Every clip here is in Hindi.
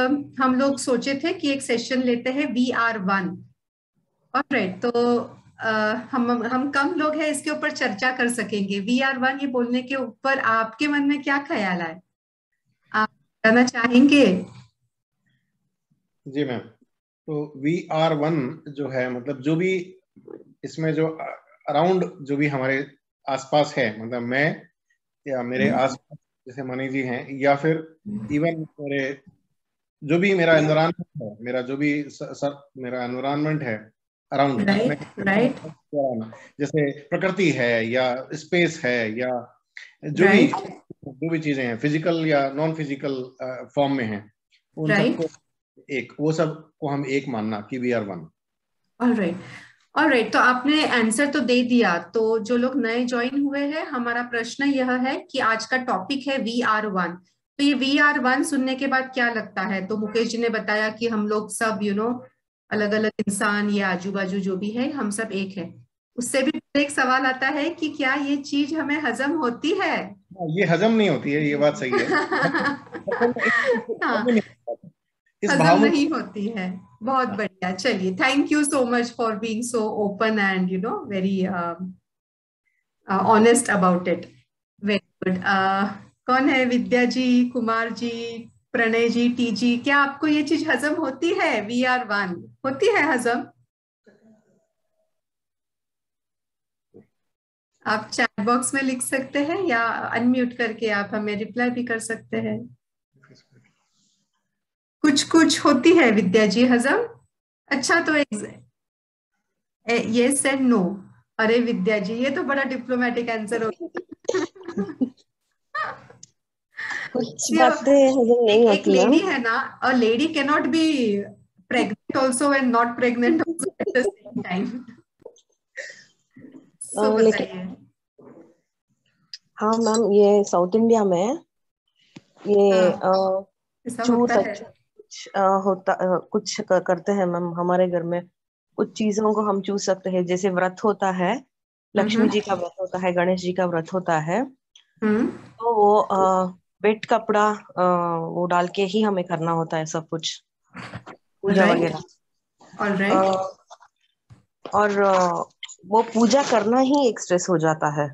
हम लोग सोचे थे कि एक सेशन लेते हैं VR1। ऑलराइट, तो हम कम लोग हैं, इसके ऊपर चर्चा कर सकेंगे। VR1 ये बोलने के ऊपर आपके मन में क्या ख्याल है, आप बताना चाहेंगे? जी मैम, तो VR1 जो है, मतलब जो भी इसमें जो अराउंड जो भी हमारे आसपास है, मतलब मैं या मेरे आसपास जैसे मनी जी हैं, या फिर इवन मेरे जो भी मेरा एनवायरनमेंट है, मेरा जो भी मेरा एनवायरनमेंट है अराउंड, राइट। जैसे प्रकृति है या स्पेस है या जो भी राइट। जो भी चीजें हैं, फिजिकल या नॉन फिजिकल फॉर्म में हैं, उन सबको वो सब को हम एक मानना कि VR1। ऑलराइट, तो आपने आंसर तो दे दिया। तो जो लोग नए ज्वाइन हुए हैं, हमारा प्रश्न यह है कि आज का टॉपिक है VR1। तो ये VR1 सुनने के बाद क्या लगता है? तो मुकेश जी ने बताया कि हम लोग सब अलग अलग इंसान या आजू बाजू जो भी है, हम सब एक है। उससे भी एक सवाल आता है कि क्या ये चीज हमें हजम होती है? ये हजम नहीं होती है, ये बात सही है। हाँ, इस भाव हजम में नहीं होती है। बहुत बढ़िया, चलिए, thank you so much for being so open and very honest about it. Very good. कौन है? विद्या जी, कुमार जी, प्रणय जी, टी जी, क्या आपको ये चीज हजम होती है? VR1 होती है हजम? आप चैट बॉक्स में लिख सकते हैं या अनम्यूट करके आप हमें रिप्लाई भी कर सकते हैं। कुछ कुछ होती है विद्या जी हजम। अच्छा, तो यस एंड नो। अरे विद्या जी, ये तो बड़ा डिप्लोमेटिक आंसर हो कुछ बातें हजम नहीं एक होती लेडी मैम। है ना, a lady can not be pregnant also and not pregnant also at the same time. So लेकिन बताइए। हाँ मैम, ये साउथ इंडिया में ये हाँ, ऐसा छूत होता है। कुछ कुछ करते हैं मैम हमारे घर में। कुछ चीजों को हम चूस सकते हैं, जैसे व्रत होता है, लक्ष्मी जी का व्रत होता है, गणेश जी का व्रत होता है, हम्म। तो वो वेट कपड़ा वो डाल के ही हमें करना होता है सब कुछ, पूजा राइट। वगैरह। ऑलराइट। और वो पूजा करना ही एक स्ट्रेस हो जाता है।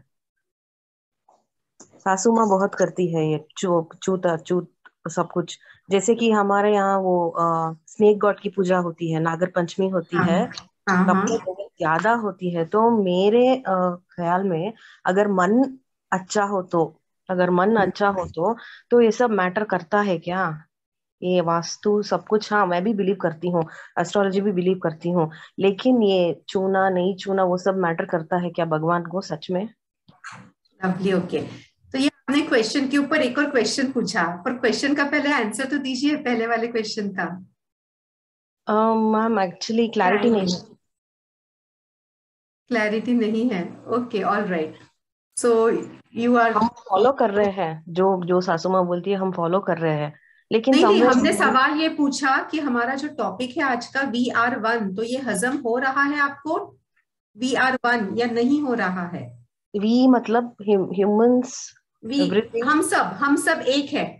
सासू माँ बहुत करती है ये चूता चूत सब कुछ। जैसे कि हमारे यहाँ वो स्नेक गॉड की पूजा होती है, नागर पंचमी होती हाँ है, हाँ तब हाँ। तो बहुत ज्यादा होती है। तो मेरे ख्याल में अगर मन अच्छा हो तो अगर मन अच्छा हो तो ये सब मैटर करता है क्या? ये वास्तु सब कुछ, हाँ मैं भी बिलीव करती हूँ, एस्ट्रोलॉजी भी बिलीव करती हूँ, लेकिन ये छूना नहीं छूना वो सब मैटर करता है क्या भगवान को सच में? Lovely, okay. तो ये आपने क्वेश्चन के ऊपर एक और क्वेश्चन पूछा, पर क्वेश्चन का पहले आंसर तो दीजिए, पहले वाले क्वेश्चन का। मैम एक्चुअली क्लैरिटी नहीं है। क्लैरिटी नहीं है, okay, alright. So you are हम फॉलो कर रहे हैं जो जो सासू माँ बोलती है, हम फॉलो कर रहे हैं, लेकिन नहीं नहीं, हमने समवेयर सवाल ये पूछा कि हमारा जो टॉपिक है आज का VR1, तो ये हजम हो रहा है आपको VR1 या नहीं हो रहा है? वी मतलब ह्यूमंस, वी, एवरीथिंग। हम सब एक है।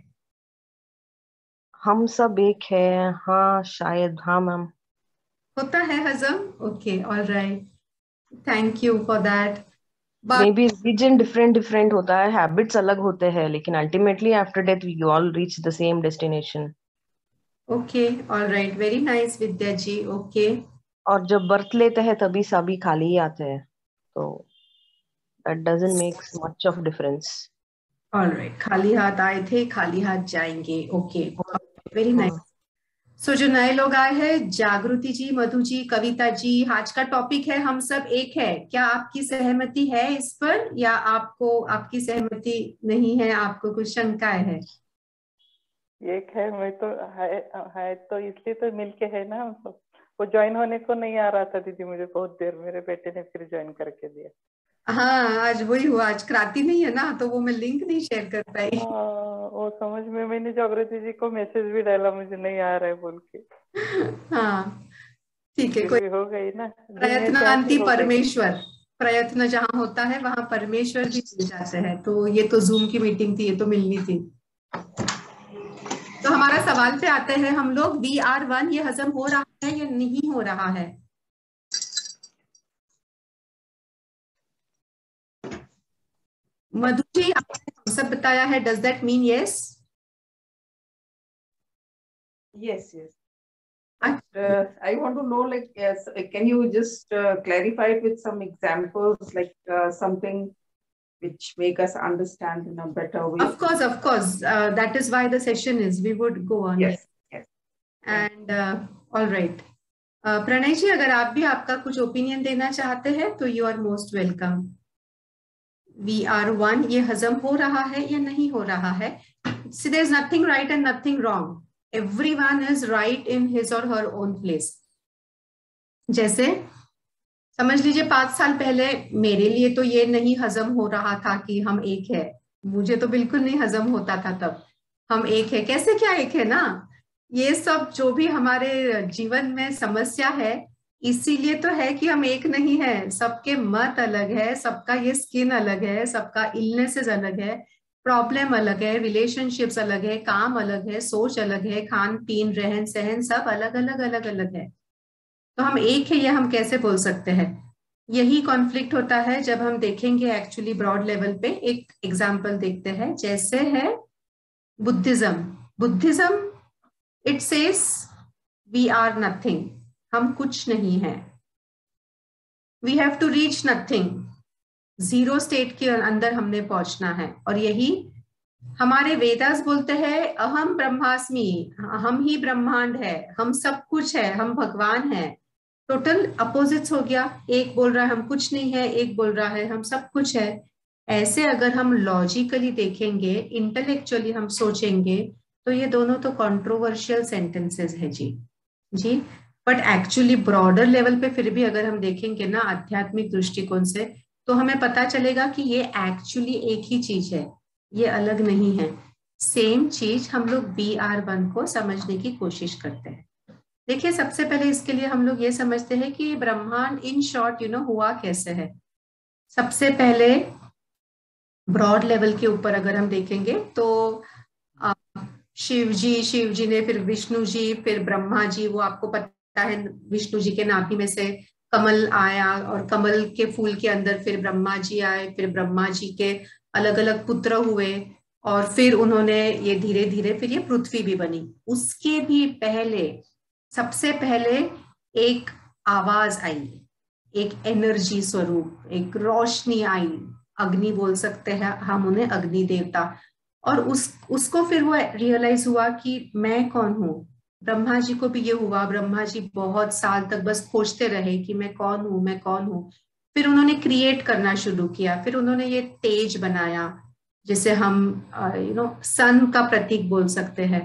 हम सब एक है, हाँ शायद, हाँ मैम। होता है हजम, okay, alright, thank you for that. May be religion different different होता है, हैबिट्स अलग होते हैं, लेकिन ultimately after death we all reach the same destination. Okay, alright, very nice Vidya ji, okay. और जब बर्थ लेते हैं तभी सभी खाली ही आते हैं, तो that doesn't make much of difference. Alright, खाली हाथ आए थे, खाली हाथ जाएंगे, ओके, वेरी नाइस। हाँ। सो जो नए लोग आए हैं, जागृति जी, मधु जी, कविता जी, आज का टॉपिक है हम सब एक है। क्या आपकी सहमति है इस पर, या आपको आपकी सहमति नहीं है, आपको कुछ शंकाएं है? एक है, मैं तो है तो इसलिए तो मिलके है ना हम सब। वो ज्वाइन होने को नहीं आ रहा था दीदी, मुझे बहुत देर, मेरे बेटे ने फिर ज्वाइन करके दिया। हाँ, आज वही हुआ, आज क्रांति नहीं है ना, तो वो मैं लिंक नहीं शेयर कर पाई। वो समझ में, मैंने जागृति जी को मैसेज भी डाला, मुझे नहीं आ रहा है बोल के। हाँ, ठीक है, फिर कोई भी हो गई ना, प्रयत्नांति हो गई। परमेश्वर, प्रयत्न जहाँ होता है वहां परमेश्वर भी मिल जाते हैं। तो ये तो जूम की मीटिंग थी, ये तो मिलनी थी। तो तो हमारा सवाल पे आते हैं हम लोग, VR1 ये हजम हो रहा है या नहीं हो रहा है? मधु जी आपने सब बताया है, does that mean yes? Yes, yes. But I want to know, like, yes, can you just clarify it with some examples, like something which make us understand in a better way? Of course. That is why the session is. We would go on. Yes, yes. And all right. Pranay ji, अगर आप भी आपका कुछ ओपिनियन देना चाहते हैं तो you are most welcome. VR1 ये हजम हो रहा है या नहीं हो रहा है? See, there's nothing right and nothing wrong. Everyone is right in his or her own place. जैसे समझ लीजिए 5 साल पहले मेरे लिए तो ये नहीं हजम हो रहा था कि हम एक है, मुझे तो बिल्कुल नहीं हजम होता था तब। हम एक है कैसे, क्या एक है ना, ये सब जो भी हमारे जीवन में समस्या है इसीलिए तो है कि हम एक नहीं है। सबके मत अलग है, सबका ये स्किन अलग है, सबका इलनेसेस अलग है, प्रॉब्लम अलग है, रिलेशनशिप्स अलग है, काम अलग है, सोच अलग है, खान पीन रहन सहन सब अलग अलग है। तो हम एक है ये हम कैसे बोल सकते हैं? यही कॉन्फ्लिक्ट होता है जब हम देखेंगे एक्चुअली ब्रॉड लेवल पे। एक एग्जांपल देखते हैं, जैसे है Buddhism it says we are nothing, हम कुछ नहीं है। We have to reach nothing, zero state के अंदर हमने पहुंचना है। और यही हमारे वेदास बोलते हैं अहम ब्रह्मास्मि, हम ही ब्रह्मांड है, हम सब कुछ है, हम भगवान है। टोटल अपोजिट्स हो गया, एक बोल रहा है हम कुछ नहीं है, एक बोल रहा है हम सब कुछ है। ऐसे अगर हम लॉजिकली देखेंगे, इंटेलेक्चुअली हम सोचेंगे तो ये दोनों तो कंट्रोवर्शियल सेंटेंसेस है जी। बट एक्चुअली ब्रॉडर लेवल पे फिर भी अगर हम देखेंगे ना आध्यात्मिक दृष्टिकोण से, तो हमें पता चलेगा कि ये एक्चुअली एक ही चीज है, ये अलग नहीं है। सेम चीज हम लोग VR1 को समझने की कोशिश करते हैं। देखिए, सबसे पहले इसके लिए हम लोग ये समझते हैं कि ब्रह्मांड इन शॉर्ट हुआ कैसे है। सबसे पहले ब्रॉड लेवल के ऊपर अगर हम देखेंगे तो शिव जी ने, फिर विष्णु जी, फिर ब्रह्मा जी। वो आपको पता है विष्णु जी के नाभि में से कमल आया और कमल के फूल के अंदर फिर ब्रह्मा जी आए, फिर ब्रह्मा जी के अलग अलग पुत्र हुए और फिर उन्होंने ये धीरे धीरे फिर ये पृथ्वी भी बनी। उसके भी पहले सबसे पहले एक आवाज आई, एक एनर्जी स्वरूप, एक रोशनी आई, अग्नि बोल सकते हैं हम उन्हें, अग्नि देवता। और उसको फिर वो रियलाइज हुआ कि मैं कौन हूँ। ब्रह्मा जी को भी ये हुआ, ब्रह्मा जी बहुत साल तक बस खोजते रहे कि मैं कौन हूँ। फिर उन्होंने क्रिएट करना शुरू किया, फिर उन्होंने ये तेज बनाया जिसे हम सन का प्रतीक बोल सकते हैं।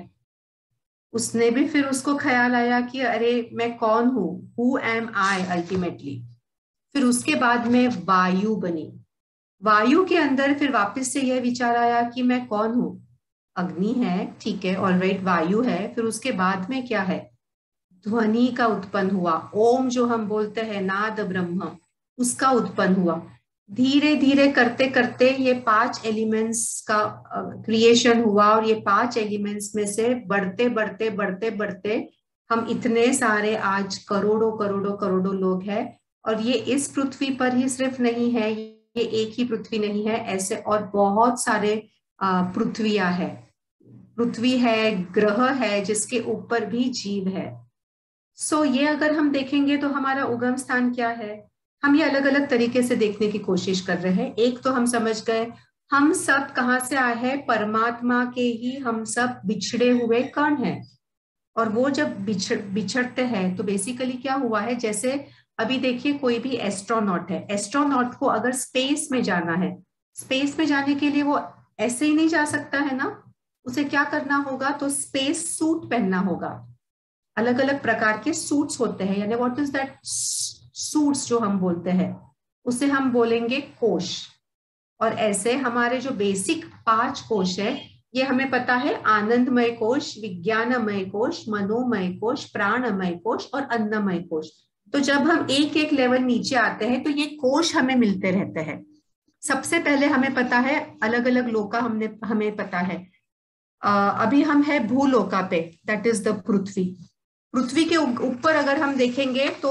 उसने भी फिर उसको ख्याल आया कि अरे मैं कौन हूँ, हु एम आई अल्टीमेटली। फिर उसके बाद में वायु बनी, वायु के अंदर फिर वापस से यह विचार आया कि मैं कौन हूँ। अग्नि है, ठीक है, ऑलराइट, वायु है। फिर उसके बाद में क्या है, ध्वनि का उत्पन्न हुआ, ओम जो हम बोलते हैं, नाद ब्रह्म, उसका उत्पन्न हुआ। धीरे धीरे करते करते ये 5 एलिमेंट्स का क्रिएशन हुआ और ये 5 एलिमेंट्स में से बढ़ते बढ़ते बढ़ते बढ़ते हम इतने सारे आज करोड़ों लोग हैं। और ये इस पृथ्वी पर ही सिर्फ नहीं है, ये एक ही पृथ्वी नहीं है, ऐसे और बहुत सारे पृथ्वियां है, पृथ्वी है, ग्रह है जिसके ऊपर भी जीव है। सो ये अगर हम देखेंगे तो हमारा उगम स्थान क्या है, हम ये अलग अलग तरीके से देखने की कोशिश कर रहे हैं। एक तो हम समझ गए हम सब कहाँ से आए हैं, परमात्मा के ही हम सब बिछड़े हुए कण हैं। और वो जब बिछड़ते हैं तो बेसिकली क्या हुआ है, जैसे अभी देखिए कोई भी एस्ट्रोनॉट है, एस्ट्रोनॉट को अगर स्पेस में जाना है, स्पेस में जाने के लिए वो ऐसे ही नहीं जा सकता है ना, उसे क्या करना होगा, तो स्पेस सूट पहनना होगा। अलग अलग प्रकार के सूट्स होते हैं, यानी व्हाट इज दैट सूट्स जो हम बोलते हैं उसे हम बोलेंगे कोश। और ऐसे हमारे जो बेसिक 5 कोश है ये हमें पता है, आनंदमय कोश, विज्ञानमय कोश, मनोमय कोश, प्राणमय कोश और अन्नमय कोश। तो जब हम एक एक लेवल नीचे आते हैं तो ये कोश हमें मिलते रहते हैं। सबसे पहले हमें पता है अलग अलग लोका हमें पता है, अभी हम है भूलोका पे, दैट इज द पृथ्वी। पृथ्वी के ऊपर अगर हम देखेंगे तो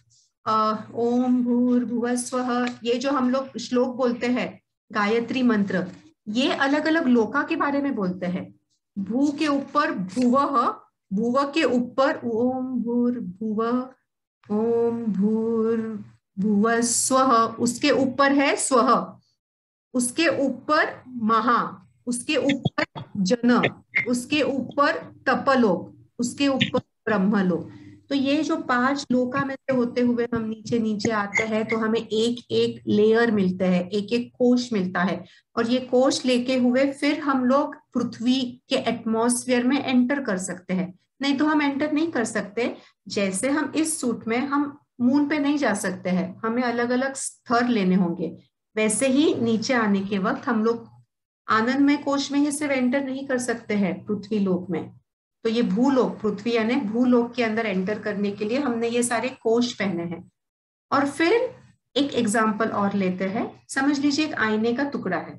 ओम भूर्भुवस्वः, ये जो हम लोग श्लोक बोलते हैं गायत्री मंत्र, ये अलग अलग लोका के बारे में बोलते हैं। भू के ऊपर भुवः, भुव के ऊपर ओम भूर्भुवः, ओम भूर्भुवस्वः, उसके ऊपर है स्वः, उसके ऊपर महा, उसके ऊपर जन, उसके ऊपर तपलोक, उसके ऊपर ब्रह्मलोक। तो ये जो 5 लोका में से होते हुए हम नीचे नीचे आते हैं तो हमें एक एक लेयर मिलते हैं, एक एक कोश मिलता है, और ये कोश लेके हुए फिर हम लोग पृथ्वी के एटमॉस्फेयर में एंटर कर सकते हैं। नहीं तो हम एंटर नहीं कर सकते। जैसे हम इस सूट में हम मून पे नहीं जा सकते हैं, हमें अलग अलग स्तर लेने होंगे, वैसे ही नीचे आने के वक्त हम लोग आनंदमय कोश में ही सिर्फ एंटर नहीं कर सकते हैं पृथ्वी लोक में। तो ये भूलोक, पृथ्वी यानी भूलोक के अंदर एंटर करने के लिए हमने ये सारे कोश पहने हैं। और फिर एक एग्जाम्पल और लेते हैं। समझ लीजिए एक आईने का टुकड़ा है,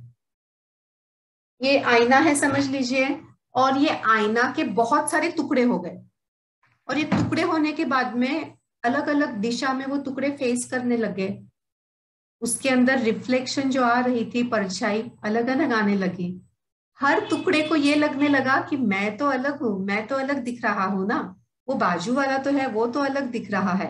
ये आईना है समझ लीजिए, और ये आईना के बहुत सारे टुकड़े हो गए, और ये टुकड़े होने के बाद में अलग अलग दिशा में वो टुकड़े फेस करने लगे। उसके अंदर रिफ्लेक्शन जो आ रही थी, परछाई अलग अलग आने लगी। हर टुकड़े को ये लगने लगा कि मैं तो अलग हूं, मैं तो अलग दिख रहा हूं ना, वो बाजू वाला तो है, वो तो अलग दिख रहा है।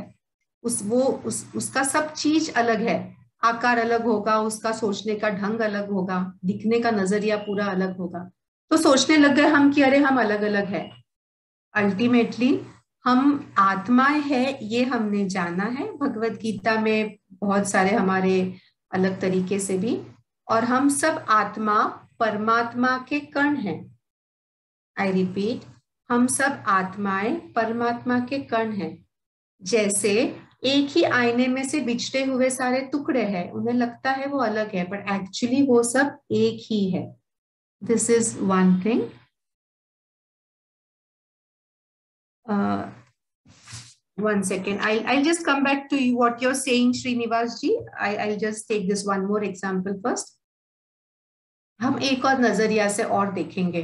उसका सब चीज अलग है, आकार अलग होगा, उसका सोचने का ढंग अलग होगा, दिखने का नजरिया पूरा अलग होगा। तो सोचने लग गए हम कि अरे हम अलग अलग है। अल्टीमेटली हम आत्माएं है, ये हमने जाना है भगवत गीता में बहुत सारे हमारे अलग तरीके से भी, और हम सब आत्मा परमात्मा के कण हैं। आई रिपीट, हम सब आत्माएं परमात्मा के कण हैं। जैसे एक ही आईने में से बिछड़े हुए सारे टुकड़े हैं, उन्हें लगता है वो अलग है, बट एक्चुअली वो सब एक ही है। This is one thing. One second, I'll just come back to you what you're saying, Srinivas ji. I'll just take this one more example first. हम एक और नजरिया से और देखेंगे।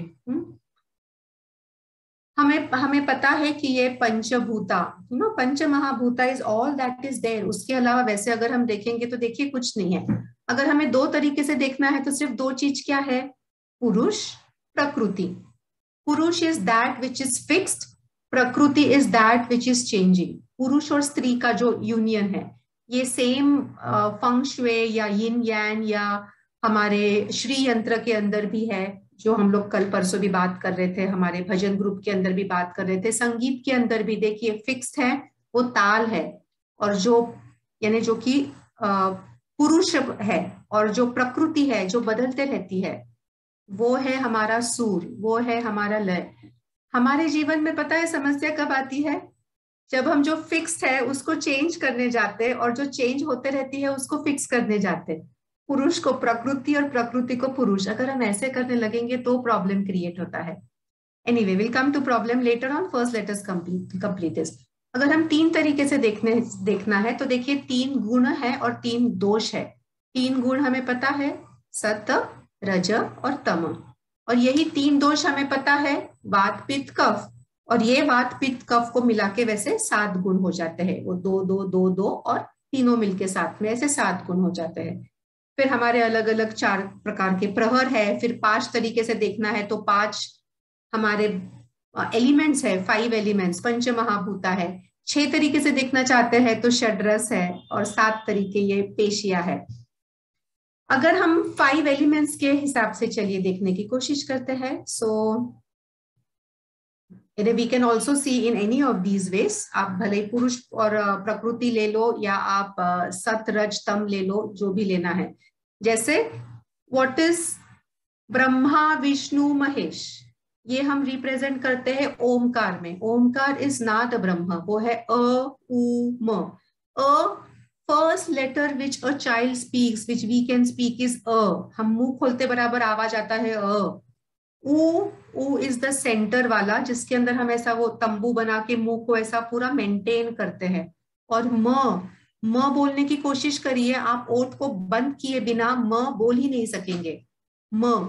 हमें पता है कि ये panchabhuta, pancha mahabhuta is all that is there. उसके अलावा वैसे अगर हम देखेंगे तो देखिए कुछ नहीं है। अगर हमें 2 तरीके से देखना है तो सिर्फ 2 चीज क्या है, पुरुष, प्रकृति। Purush is that which is fixed, prakriti is that which is changing. पुरुष और स्त्री का जो यूनियन है, ये सेम फंग शुए या यिन यान या हमारे श्री यंत्र के अंदर भी है, जो हम लोग कल परसों भी बात कर रहे थे, हमारे भजन ग्रुप के अंदर भी बात कर रहे थे। संगीत के अंदर भी देखिए फिक्स्ड है, वो ताल है, और जो यानी जो कि पुरुष है, और जो प्रकृति है जो बदलते रहती है, वो है हमारा सूर, वो है हमारा लय। हमारे जीवन में पता है समस्या कब आती है, जब हम जो फिक्स्ड है उसको चेंज करने जाते हैं, और जो चेंज होते रहती है उसको फिक्स करने जाते। पुरुष को प्रकृति और प्रकृति को पुरुष, अगर हम ऐसे करने लगेंगे तो प्रॉब्लम क्रिएट होता है। Anyway, will come to problem later on, first let us complete this. अगर हम 3 तरीके से देखना है तो देखिए 3 गुण है और 3 दोष है। 3 गुण हमें पता है, सत, रज और तम, और यही 3 दोष हमें पता है, वात पित्त कफ, और ये वात पित्त कफ को मिला के वैसे 7 गुण हो जाते हैं। वो 2 2 2 2 और तीनों मिलके साथ में ऐसे 7 गुण हो जाते हैं। फिर हमारे अलग अलग 4 प्रकार के प्रहर है। फिर 5 तरीके से देखना है तो 5 हमारे एलिमेंट्स है, 5 एलिमेंट्स, पंच महाभूता है। 6 तरीके से देखना चाहते हैं तो षड्रस है, और 7 तरीके ये पेशिया है। अगर हम 5 एलिमेंट्स के हिसाब से चलिए देखने की कोशिश करते हैं, so we can also see in any of these ways. आप भले पुरुष और प्रकृति ले लो, या आप सत रज तम ले लो, जो भी लेना है। जैसे व्हाट इज ब्रह्मा विष्णु महेश, ये हम रिप्रेजेंट करते हैं ओमकार में। ओमकार इज नॉट ब्रह्म, वो है अ उ म। अ first letter which a child speaks, which we can speak is अ। हम मुंह खोलते बराबर आवाज आता है अ। उ इज द सेंटर वाला, जिसके अंदर हम ऐसा वो तंबू बना के मुंह को ऐसा पूरा मेंटेन करते हैं। और म बोलने की कोशिश करिए, आप ओठ को बंद किए बिना म बोल ही नहीं सकेंगे। म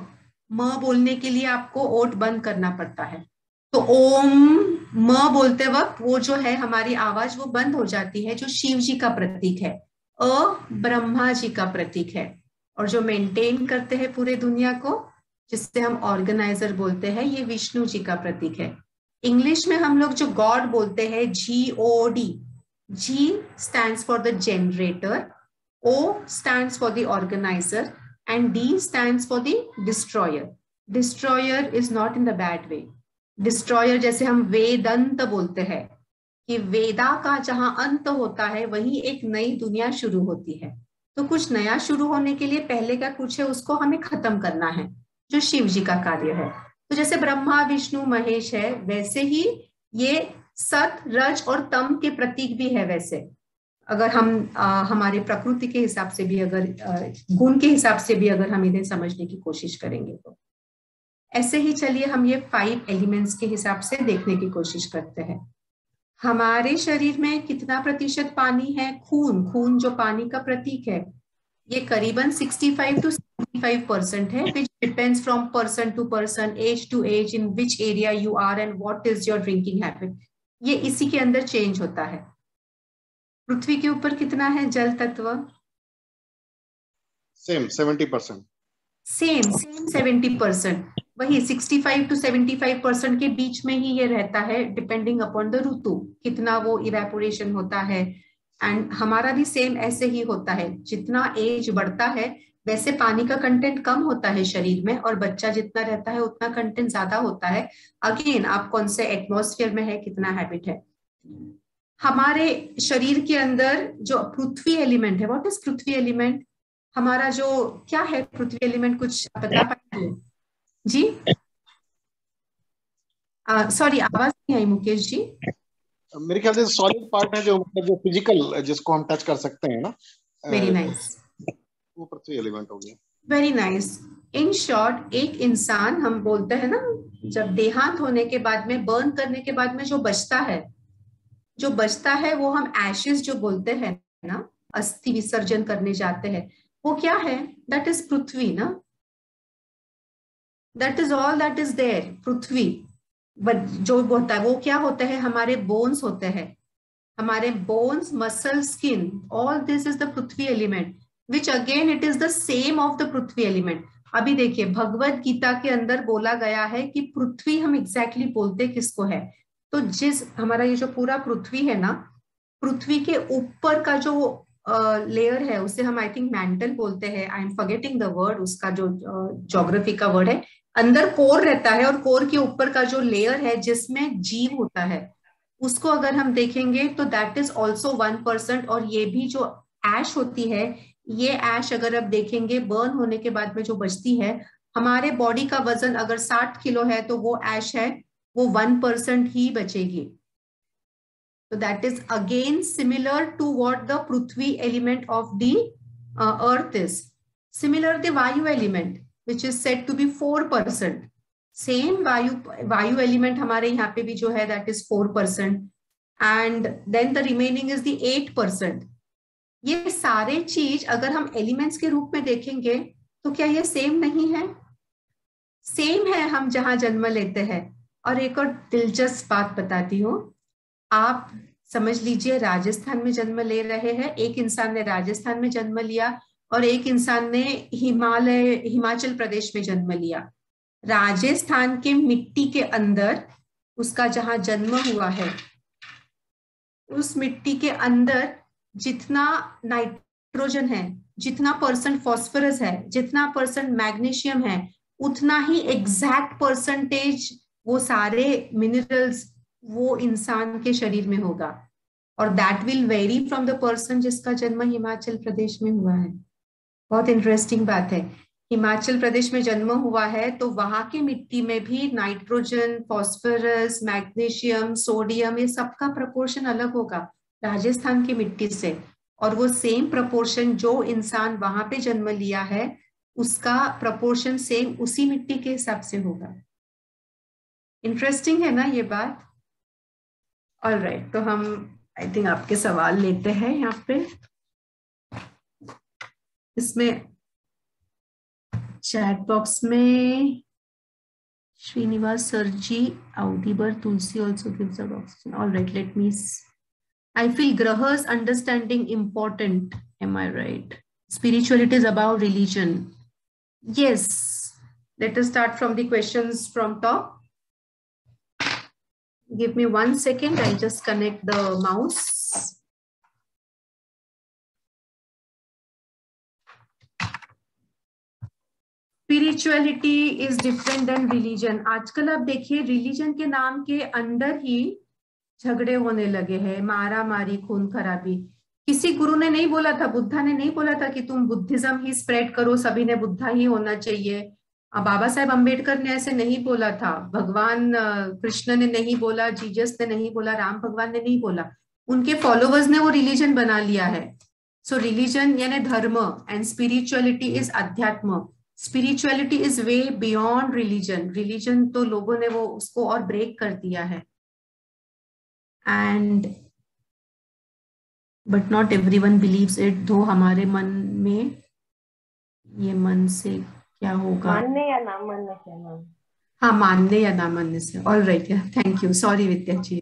म बोलने के लिए आपको ओठ बंद करना पड़ता है। तो ओम म बोलते वक्त वो जो है हमारी आवाज वो बंद हो जाती है, जो शिव जी का प्रतीक है। ब्रह्मा जी का प्रतीक है, और जो मेंटेन करते हैं पूरे दुनिया को, जिससे हम ऑर्गेनाइजर बोलते हैं, ये विष्णु जी का प्रतीक है। इंग्लिश में हम लोग जो गॉड बोलते हैं GOD, G stands for the generator, O stands for the organizer, and D stands for the destroyer. Destroyer is not in the bad way. Destroyer जैसे हम वेदंत बोलते हैं कि वेदा का जहां अंत होता है वहीं एक नई दुनिया शुरू होती है। तो कुछ नया शुरू होने के लिए पहले का कुछ है उसको हमें खत्म करना है, जो शिव जी का कार्य है। तो जैसे ब्रह्मा विष्णु महेश है, वैसे ही ये सत रज और तम के प्रतीक भी है। वैसे अगर हम हमारे प्रकृति के हिसाब से भी, अगर गुण के हिसाब से भी अगर हम इन्हें समझने की कोशिश करेंगे, तो ऐसे ही चलिए हम ये 5 एलिमेंट्स के हिसाब से देखने की कोशिश करते हैं। हमारे शरीर में कितना प्रतिशत पानी है? खून जो पानी का प्रतीक है, ये करीबन 65 to 75% है, which depends from person to person, age to age, in which area you are and what is your drinking habit. ये इसी के अंदर चेंज होता है। पृथ्वी के ऊपर कितना है जल तत्व? सेम 70%। सेम 70%। वही 65 to 75% के बीच में ही ये रहता है, डिपेंडिंग अपॉन द ऋतु, कितना वो इवेपोरेशन होता है। एंड हमारा भी सेम ऐसे ही होता है, जितना एज बढ़ता है वैसे पानी का कंटेंट कम होता है शरीर में, और बच्चा जितना रहता है उतना कंटेंट ज्यादा होता है। अगेन आप कौन से एटमॉस्फेयर में है, कितना हैबिट है। हमारे शरीर के अंदर जो पृथ्वी एलिमेंट है, व्हाट इज पृथ्वी एलिमेंट? हमारा जो क्या है पृथ्वी एलिमेंट, कुछ बता पाएंगे जी? सॉरी आवाज नहीं आई मुकेश जी। मेरे ख्याल से सॉलिड पार्ट है, जो मतलब जो फिजिकल, जिसको हम टच कर सकते हैं ना। वेरी नाइस, वो पृथ्वी एलिमेंट हो गया। Very nice. इन शॉर्ट, एक इंसान, हम बोलते हैं ना, जब देहांत होने के बाद में, बर्न करने के बाद में जो बचता है वो हम एशेस जो बोलते हैं ना, अस्थि विसर्जन करने जाते हैं, वो क्या है? दैट इज पृथ्वी ना। That is all that is there, Prithvi. But जो होता है वो क्या होता है? हमारे बोन्स होते हैं, हमारे bones, muscle, skin, all this is the Prithvi element, which again it is the same of the Prithvi element. अभी देखिए भगवत गीता के अंदर बोला गया है कि पृथ्वी हम एग्जैक्टली बोलते किसको है? तो जिस हमारा ये जो पूरा पृथ्वी है ना, पृथ्वी के ऊपर का जो लेयर है उसे हम आई थिंक मैंटल बोलते हैं, I am forgetting the word, उसका जो ज्योग्राफी का वर्ड है। अंदर कोर रहता है, और कोर के ऊपर का जो लेयर है जिसमें जीव होता है, उसको अगर हम देखेंगे तो दैट इज ऑल्सो 1%। और ये भी जो ऐश होती है, ये ऐश अगर आप देखेंगे बर्न होने के बाद में जो बचती है, हमारे बॉडी का वजन अगर 60 किलो है तो वो ऐश है वो 1% ही बचेगी। So that is again similar to what the Prithvi element of the earth is. Similar the Vayu element, which is said to be 4%. Same Vayu element हमारे यहाँ पे भी जो है that is 4%. And then the remaining is the 8%. ये सारे चीज अगर हम एलिमेंट्स के रूप में देखेंगे तो क्या ये सेम नहीं है? सेम है, हम जहां जन्म लेते हैं। और एक और दिलचस्प बात बताती हूँ, आप समझ लीजिए राजस्थान में जन्म ले रहे हैं, एक इंसान ने राजस्थान में जन्म लिया और एक इंसान ने हिमाचल प्रदेश में जन्म लिया। राजस्थान के मिट्टी के अंदर उसका जहां जन्म हुआ है, उस मिट्टी के अंदर जितना नाइट्रोजन है, जितना % फॉस्फोरस है, जितना % मैग्नीशियम है, उतना ही एग्जैक्ट % वो सारे मिनरल्स वो इंसान के शरीर में होगा। और that will vary from the person जिसका जन्म हिमाचल प्रदेश में हुआ है। बहुत इंटरेस्टिंग बात है, हिमाचल प्रदेश में जन्म हुआ है तो वहां की मिट्टी में भी नाइट्रोजन, फॉस्फोरस, मैग्नीशियम, सोडियम, ये सबका प्रपोर्शन अलग होगा राजस्थान की मिट्टी से। और वो सेम प्रपोर्शन जो इंसान वहां पे जन्म लिया है उसका प्रपोर्शन सेम उसी मिट्टी के हिसाब से होगा। इंटरेस्टिंग है ना ये बात? ऑलराइट, तो हम आई थिंक आपके सवाल लेते हैं यहाँ पे। इसमें चैट बॉक्स में Srinivas sir ji, audible, Tulsi also gives out oxygen. All right, let me. I feel Graha's understanding important. Am I right? Spirituality is about religion. Yes. Let us start from the questions from top. Give me 1 second. I'll just connect the mouse. Spirituality is different than religion. आजकल आप देखिए रिलीजन के नाम के अंदर ही झगड़े होने लगे हैं, मारा मारी, खून खराबी। किसी गुरु ने नहीं बोला था, बुद्धा ने नहीं बोला था कि तुम बुद्धिज्म ही स्प्रेड करो, सभी ने बुद्धा ही होना चाहिए। बाबा साहेब अम्बेडकर ने ऐसे नहीं बोला था, भगवान कृष्ण ने नहीं बोला, जीसस ने नहीं बोला, राम भगवान ने नहीं बोला, उनके फॉलोवर्स ने वो रिलीजन बना लिया है। सो रिलीजन यानी धर्म एंड स्पिरिचुअलिटी इज अध्यात्म। Spirituality is way beyond religion. Religion तो लोगों ने वो उसको और ब्रेक कर दिया है। And but not everyone believes it, though हमारे मन में ये मन से क्या होगा, मानने या ना मानने क्या नाम? हाँ, मानने या ना मानने से। All right, thank you, sorry Vidya ji.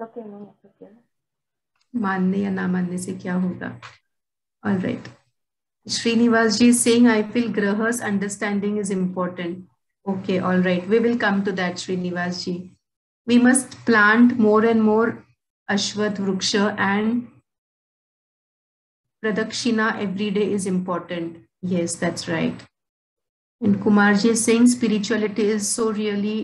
मानने या ना मानने से क्या होगा। All right, Srinivas ji is saying, I feel Graha's understanding is important. Okay, all right. We will come to that, Srinivas ji. We must plant more and more Ashwath Vriksha, and Pradakshina every day is important. Yes, that's right. And Kumar ji is saying spirituality is so really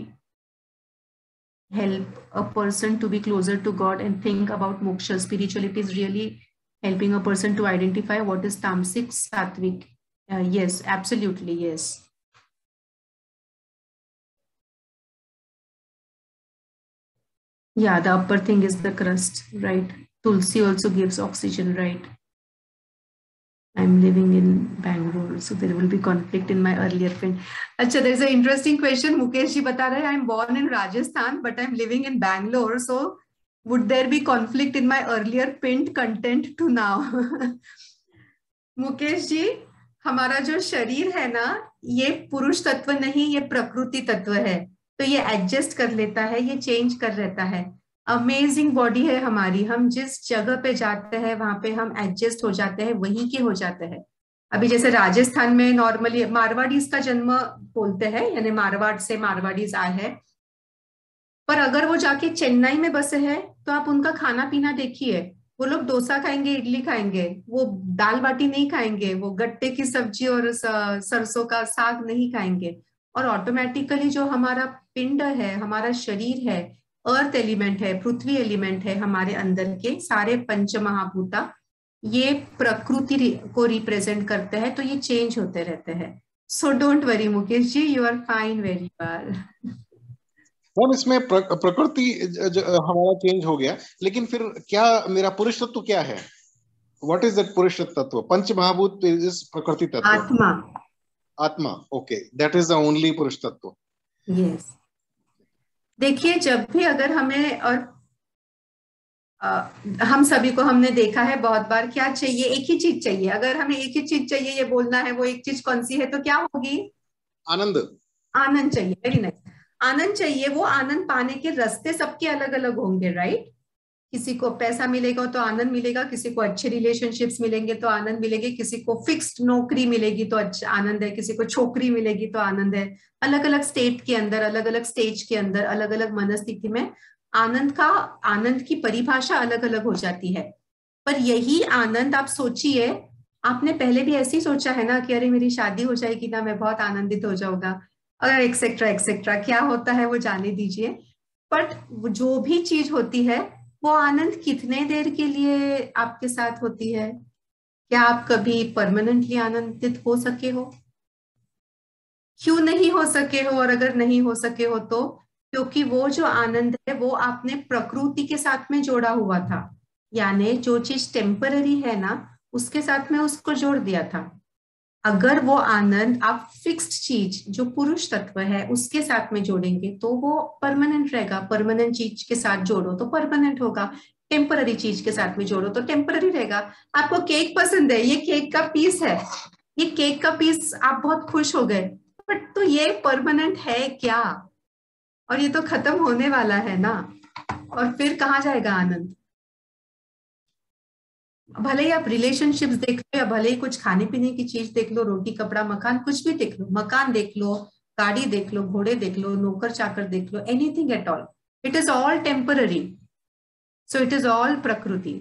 help a person to be closer to God and think about moksha. Spirituality is really helping a person to identify what is tamasic, sattvic. Yes, absolutely, yes. Yeah, the upper thing is the crust, right? Tulsi also gives oxygen, right? I'm living in Bangalore, so there will be conflict in my earlier print. Acha, there's an interesting question. Mukesh ji bata rahe, I'm born in Rajasthan, but I'm living in Bangalore, so would there be conflict in my earlier pinned content to now? Mukesh ji, हमारा जो शरीर है ना, ये पुरुष तत्व नहीं, ये प्रकृति तत्व है, तो ये एडजस्ट कर लेता है, ये चेंज कर रहता है। अमेजिंग बॉडी है हमारी, हम जिस जगह पे जाते हैं वहां पे हम एडजस्ट हो जाते हैं, वहीं के हो जाते हैं। अभी जैसे राजस्थान में नॉर्मली मारवाड़ीज का जन्म बोलते हैं, यानी मारवाड़ से मारवाड़ीज आए हैं, पर अगर वो जाके चेन्नई में बसे हैं तो आप उनका खाना पीना देखिए, वो लोग डोसा खाएंगे, इडली खाएंगे, वो दाल बाटी नहीं खाएंगे, वो गट्टे की सब्जी और सरसों का साग नहीं खाएंगे। और ऑटोमेटिकली जो हमारा पिंड है, हमारा शरीर है, अर्थ एलिमेंट है, पृथ्वी एलिमेंट है, हमारे अंदर के सारे पंच महाभूता, ये प्रकृति को रिप्रेजेंट करते हैं, तो ये चेंज होते रहते हैं। So don't worry Mukesh ji, you are fine, very well. Ma'am, इसमें प्रकृति हमारा चेंज हो गया, लेकिन फिर क्या मेरा पुरुष तत्व क्या है? व्हाट इज दैट पुरुष तत्व? पंच महाभूत इज प्रकृति तत्व, आत्मा। आत्मा, okay, that is the only पुरुष तत्व। यस, देखिए जब भी अगर हमें, और हम सभी को हमने देखा है बहुत बार, क्या चाहिए? एक ही चीज चाहिए। अगर हमें एक ही चीज चाहिए, ये बोलना है वो एक चीज कौन सी है, तो क्या होगी? आनंद। आनंद चाहिए, वेरी नाइस। आनंद चाहिए, वो आनंद पाने के रास्ते सबके अलग अलग होंगे, राइट? किसी को पैसा मिलेगा तो आनंद मिलेगा, किसी को अच्छे रिलेशनशिप्स मिलेंगे तो आनंद मिलेगी, किसी को फिक्स्ड नौकरी मिलेगी तो अच्छा आनंद है, किसी को छोकरी मिलेगी तो आनंद है। अलग अलग स्टेट के अंदर, अलग अलग स्टेज के अंदर, अलग अलग मनस्थिति में आनंद की परिभाषा अलग अलग हो जाती है। पर यही आनंद, आप सोचिए, आपने पहले भी ऐसे ही सोचा है ना कि अरे मेरी शादी हो जाएगी ना, मैं बहुत आनंदित हो जाऊंगा, और एक्सेट्रा एक्सेट्रा, क्या होता है वो जाने दीजिए। बट जो भी चीज होती है, वो आनंद कितने देर के लिए आपके साथ होती है? क्या आप कभी परमानेंटली आनंदित हो सके हो? क्यों नहीं हो सके हो? और अगर नहीं हो सके हो तो क्योंकि वो जो आनंद है वो आपने प्रकृति के साथ में जोड़ा हुआ था, यानी जो चीज टेम्पररी है ना, उसके साथ में उसको जोड़ दिया था। अगर वो आनंद आप फिक्स्ड चीज जो पुरुष तत्व है उसके साथ में जोड़ेंगे तो वो परमानेंट रहेगा। परमानेंट चीज के साथ जोड़ो तो परमानेंट होगा, टेम्पररी चीज के साथ में जोड़ो तो टेम्पररी रहेगा। आपको केक पसंद है, ये केक का पीस है, ये केक का पीस आप बहुत खुश हो गए, बट तो ये परमानेंट है क्या, और ये तो खत्म होने वाला है ना, और फिर कहाँ जाएगा आनंद। भले ही आप रिलेशनशिप्स देख लो या भले ही कुछ खाने पीने की चीज देख लो, रोटी कपड़ा मकान कुछ भी देख लो, मकान देख लो, गाड़ी देख लो, घोड़े देख लो, नौकर चाकर देख लो, anything at all, it is all temporary, so it is all प्रकृति,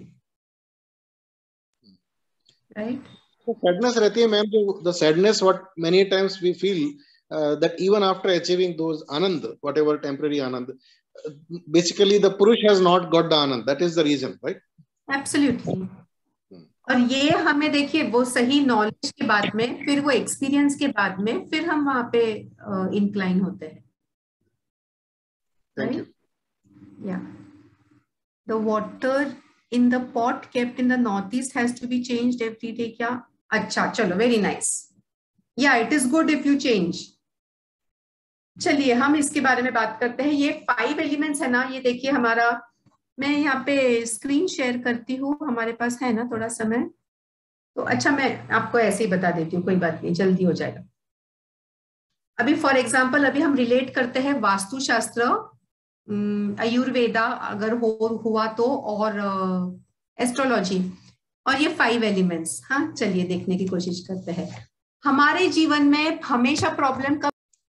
राइट। सैडनेस रहती है मैम, जो the sadness what many times we feel that even after achieving those anand, whatever temporary anand, basically the purush has not got the anand, that is the reason, right? Absolutely. और ये हमें देखिए वो सही नॉलेज के बाद में, फिर वो एक्सपीरियंस के बाद में, फिर हम वहां पे इंक्लाइन होते हैं। Thank you. Yeah. The water in the pot kept in the northeast has to be changed every day. क्या? अच्छा, चलो, very nice. Yeah, it is good if you change. चलिए हम इसके बारे में बात करते हैं। ये 5 एलिमेंट्स है ना, ये देखिए हमारा, मैं यहाँ पे स्क्रीन शेयर करती हूँ, हमारे पास है ना थोड़ा समय, तो अच्छा मैं आपको ऐसे ही बता देती हूँ, कोई बात नहीं, जल्दी हो जाएगा। अभी फॉर एग्जांपल अभी हम रिलेट करते हैं वास्तुशास्त्र, आयुर्वेदा अगर हुआ तो, और एस्ट्रोलॉजी, और ये 5 एलिमेंट्स। हाँ चलिए देखने की कोशिश करते हैं हमारे जीवन में हमेशा प्रॉब्लम कब,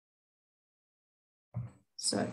सॉरी,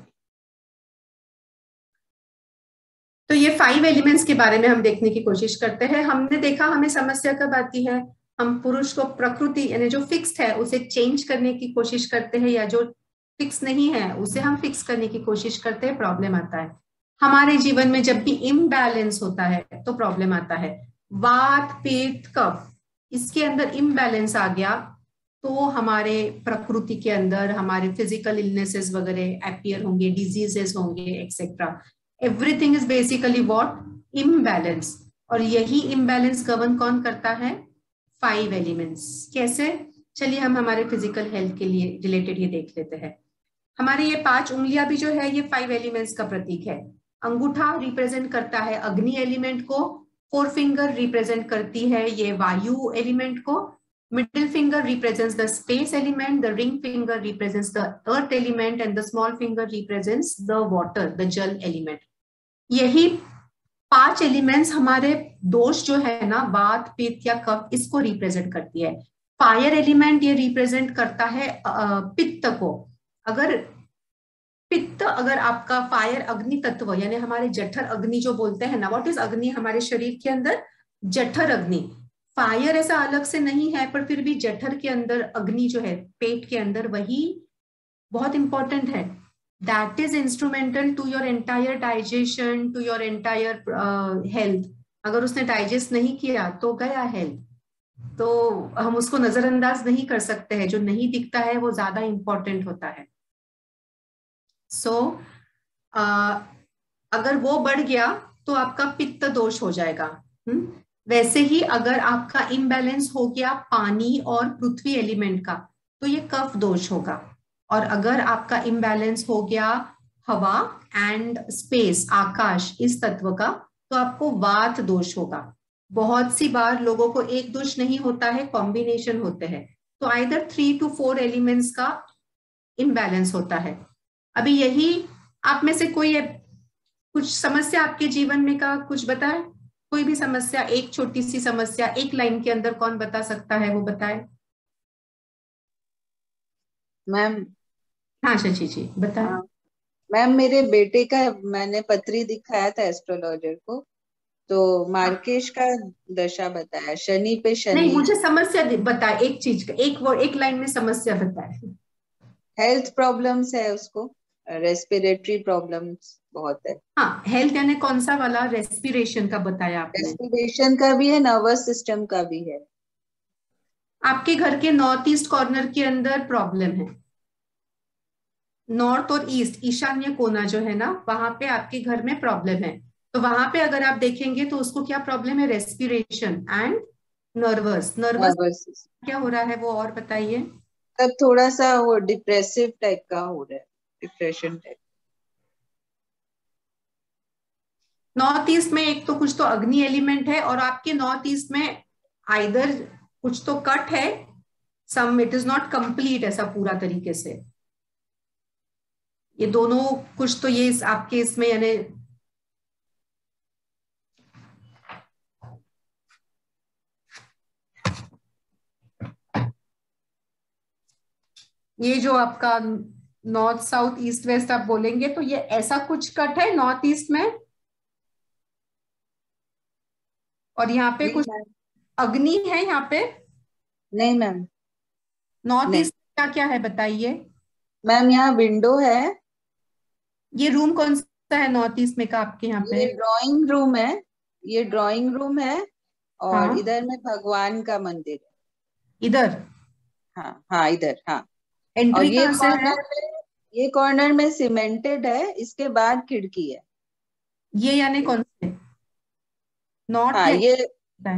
तो ये 5 एलिमेंट्स के बारे में हम देखने की कोशिश करते हैं। हमने देखा हमें समस्या कब आती है, हम पुरुष को प्रकृति यानी जो फिक्स्ड है उसे चेंज करने की कोशिश करते हैं, या जो फिक्स नहीं है उसे हम फिक्स करने की कोशिश करते हैं, प्रॉब्लम आता है। हमारे जीवन में जब भी इम्बैलेंस होता है तो प्रॉब्लम आता है। वात पित्त कफ, इसके अंदर इम्बैलेंस आ गया तो हमारे प्रकृति के अंदर हमारे फिजिकल इलनेसेस वगैरह अपीयर होंगे, डिजीजेस होंगे, etcetera. Everything is basically what, imbalance. और यही इम्बैलेंस गवर्न कौन करता है, 5 एलिमेंट्स। कैसे, चलिए हम हमारे फिजिकल हेल्थ के लिए रिलेटेड ये देख लेते हैं। हमारे ये 5 उंगलियां भी जो है ये 5 एलिमेंट्स का प्रतीक है। अंगूठा रिप्रेजेंट करता है अग्नि एलिमेंट को, 4 फिंगर रिप्रेजेंट करती है ये वायु एलिमेंट को, middle finger represents the space element, the ring finger represents the earth element, and the small finger represents the water, the jal element. यही 5 एलिमेंट्स हमारे दोष जो है ना, वात पित्त या कफ, इसको रिप्रेजेंट करती है। फायर एलिमेंट ये रिप्रेजेंट करता है पित्त को। अगर पित्त, अगर आपका फायर अग्नि तत्व यानी हमारे जठर अग्नि जो बोलते हैं ना, व्हाट इज अग्नि हमारे शरीर के अंदर, जठर अग्नि। फायर ऐसा अलग से नहीं है, पर फिर भी जठर के अंदर अग्नि जो है पेट के अंदर, वही बहुत इंपॉर्टेंट है। That is instrumental to your entire digestion, to your entire health. अगर उसने डाइजेस्ट नहीं किया तो गया हेल्थ। तो हम उसको नजरअंदाज नहीं कर सकते हैं, जो नहीं दिखता है वो ज्यादा इंपॉर्टेंट होता है। सो अगर वो बढ़ गया तो आपका पित्त दोष हो जाएगा। वैसे ही अगर आपका इम्बैलेंस हो गया पानी और पृथ्वी एलिमेंट का तो ये कफ दोष होगा, और अगर आपका इम्बैलेंस हो गया हवा एंड स्पेस, आकाश, इस तत्व का, तो आपको वात दोष होगा। बहुत सी बार लोगों को एक दोष नहीं होता है, कॉम्बिनेशन होते हैं, तो आइदर 3 to 4 एलिमेंट्स का इम्बैलेंस होता है। अभी यही आप में से कोई कुछ समस्या आपके जीवन में का कुछ बताए, कोई भी समस्या, एक छोटी सी समस्या एक लाइन के अंदर कौन बता सकता है, वो बताए। मैम, हाँ शशि जी बताए। मैम मेरे बेटे का मैंने पत्री दिखाया था एस्ट्रोलॉजर को, तो मार्केश का दशा बताया, शनि पे शनि। नहीं, मुझे समस्या बताए, एक चीज का एक लाइन में समस्या बताए। हेल्थ प्रॉब्लम्स है उसको, रेस्पिरेटरी प्रॉब्लम्स बहुत है। हाँ, हेल्थ यानी कौन सा वाला, रेस्पिरेशन का बताया आपने? रेस्पिरेशन का भी है, नर्वस सिस्टम का भी है। आपके घर के नॉर्थ ईस्ट कॉर्नर के अंदर प्रॉब्लम है। नॉर्थ और ईस्ट, ईशान्य कोना जो है ना, वहां पे आपके घर में प्रॉब्लम है। तो वहां पे अगर आप देखेंगे तो उसको क्या प्रॉब्लम है, रेस्पिरेशन एंड नर्वस क्या हो रहा है वो और बताइए। तब थोड़ा सा वो डिप्रेसिव टाइप का हो रहा है, डिप्रेशन टाइप। नॉर्थ ईस्ट में एक तो कुछ तो अग्नि एलिमेंट है, और आपके नॉर्थ ईस्ट में आइदर कुछ तो कट है, some it is not complete ऐसा पूरा तरीके से। ये दोनों कुछ तो ये आपके इसमें यानी ये जो आपका नॉर्थ साउथ ईस्ट वेस्ट आप बोलेंगे तो ये ऐसा कुछ कट है नॉर्थ ईस्ट में, और यहाँ पे कुछ अग्नि है यहाँ पे। नहीं मैम, नॉर्थ ईस्ट क्या क्या है बताइए मैम। यहाँ विंडो है। ये रूम कौन सा है नॉर्थ ईस्ट में का आपके यहाँ पे? ये ड्राइंग रूम है, ये ड्राइंग रूम है, और हाँ। इधर में भगवान का मंदिर है। इधर? हाँ हाँ, इधर। हाँ, और एंट्री ये कहाँ से है? कॉर्नर में, ये कॉर्नर में सीमेंटेड है, इसके बाद खिड़की है। ये यानी कौन से नॉर्थ? हाँ, ये है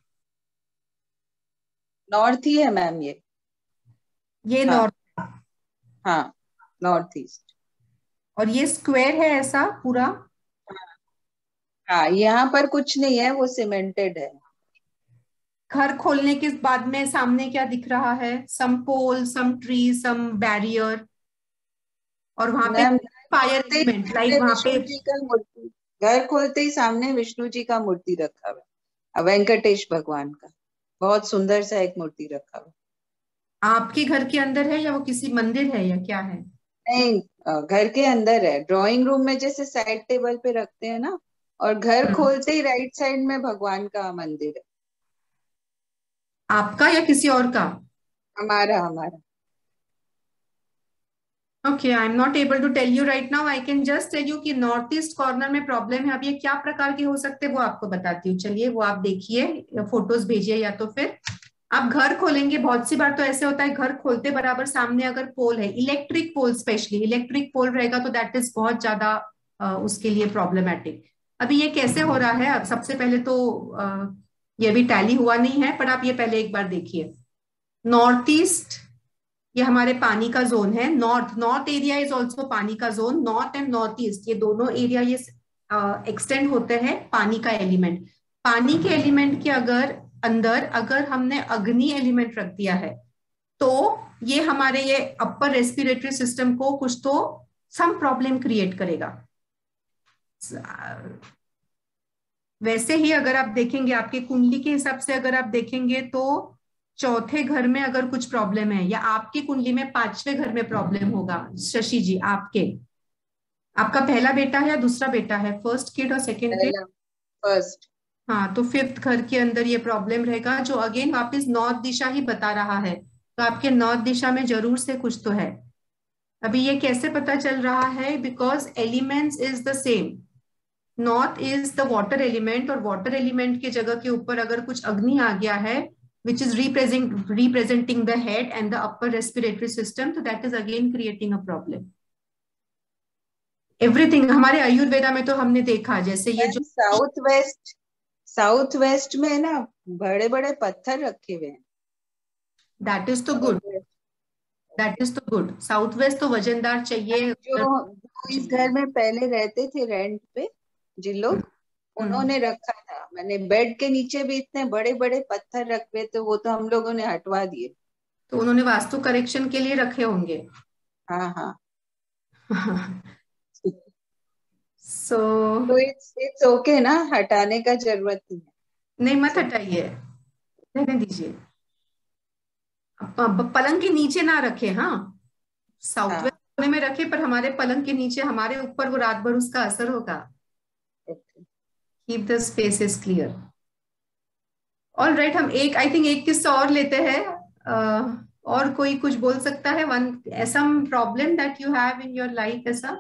नॉर्थ ही है मैम। ये हाँ, नॉर्थ। हाँ, नॉर्थ ईस्ट। और ये स्क्वायर है ऐसा पूरा? हाँ, यहाँ पर कुछ नहीं है, वो सीमेंटेड है। घर खोलने के बाद में सामने क्या दिख रहा है? सम पोल, सम ट्री, सम बैरियर, और वहां पे फायर एलिमेंट लाइक वहां पे विष्णु जी का मूर्ति। घर खोलते ही सामने विष्णु जी का मूर्ति रखा हुआ है, वेंकटेश भगवान का बहुत सुंदर सा एक मूर्ति रखा हुआ है। आपके घर के अंदर है या वो किसी मंदिर है या क्या है? नहीं, घर के अंदर है। ड्राइंग रूम में जैसे साइड टेबल पे रखते हैं ना, और घर खोलते ही राइट साइड में भगवान का मंदिर है। आपका या किसी और का? हमारा हमारा। Okay, I am not able to tell you right now. I can just tell you कि नॉर्थ ईस्ट कॉर्नर में प्रॉब्लम है। अब ये क्या प्रकार के हो सकते हैं वो आपको बताती हूँ। चलिए वो आप देखिए, फोटोज भेजिए, या तो फिर आप घर खोलेंगे। बहुत सी बार तो ऐसे होता है घर खोलते बराबर सामने अगर पोल है, electric pole, specially electric pole रहेगा तो दैट इज बहुत ज्यादा उसके लिए प्रॉब्लमेटिक। अभी ये कैसे हो रहा है? अब सबसे पहले तो ये भी टैली हुआ नहीं है, पर आप ये पहले एक बार देखिए। नॉर्थ ईस्ट ये हमारे पानी का जोन है। नॉर्थ एरिया इज ऑल्सो पानी का zone. North and north east ये दोनों एरिया ये एक्सटेंड होते हैं पानी का एलिमेंट। पानी के एलिमेंट के अंदर अगर हमने अग्नि एलिमेंट रख दिया है तो ये हमारे ये अपर रेस्पिरेटरी सिस्टम को कुछ तो सम प्रॉब्लम क्रिएट करेगा। वैसे ही अगर आप देखेंगे आपके कुंडली के हिसाब से अगर आप देखेंगे तो चौथे घर में अगर कुछ प्रॉब्लम है, या आपकी कुंडली में पांचवें घर में प्रॉब्लम होगा, शशि जी आपका पहला बेटा है या दूसरा बेटा है? फर्स्ट किड और सेकंड किड? फर्स्ट। हाँ, तो फिफ्थ घर के अंदर ये प्रॉब्लम रहेगा, जो अगेन वापस नॉर्थ दिशा ही बता रहा है। तो आपके नॉर्थ दिशा में जरूर से कुछ तो है। अभी ये कैसे पता चल रहा है? Because elements is the same. North is the water element, और वाटर एलिमेंट के जगह के ऊपर अगर कुछ अग्नि आ गया है which is representing the head and the upper respiratory system, so that is again creating a problem. Everything हमारे आयुर्वेदा में तो हमने देखा, जैसे ये जो साउथ वेस्ट में ना बड़े बड़े पत्थर रखे हुए हैं। That is तो good. That is तो good. साउथ वेस्ट तो वजनदार चाहिए। जो इस घर में पहले रहते थे रेंट पे जिन लोग, उन्होंने रखा था। मैंने बेड के नीचे भी इतने बड़े बड़े पत्थर रखे थे, वो तो हम लोगों ने हटवा दिए। तो उन्होंने वास्तु करेक्शन के लिए रखे होंगे। हाँ हाँ। So तो इट्स ओके ना, हटाने का जरूरत नहीं, मत हटाइए, रहने दीजिए। पलंग के नीचे ना रखे। हाँ, साउथ वेस्ट कोने में रखे, पर हमारे पलंग के नीचे, हमारे ऊपर वो रात भर उसका असर होगा। Keep the spaces clear. All right, हम आई थिंक एक किस्सा और लेते हैं। और कोई कुछ बोल सकता है? some problem that you have in your life ऐसा?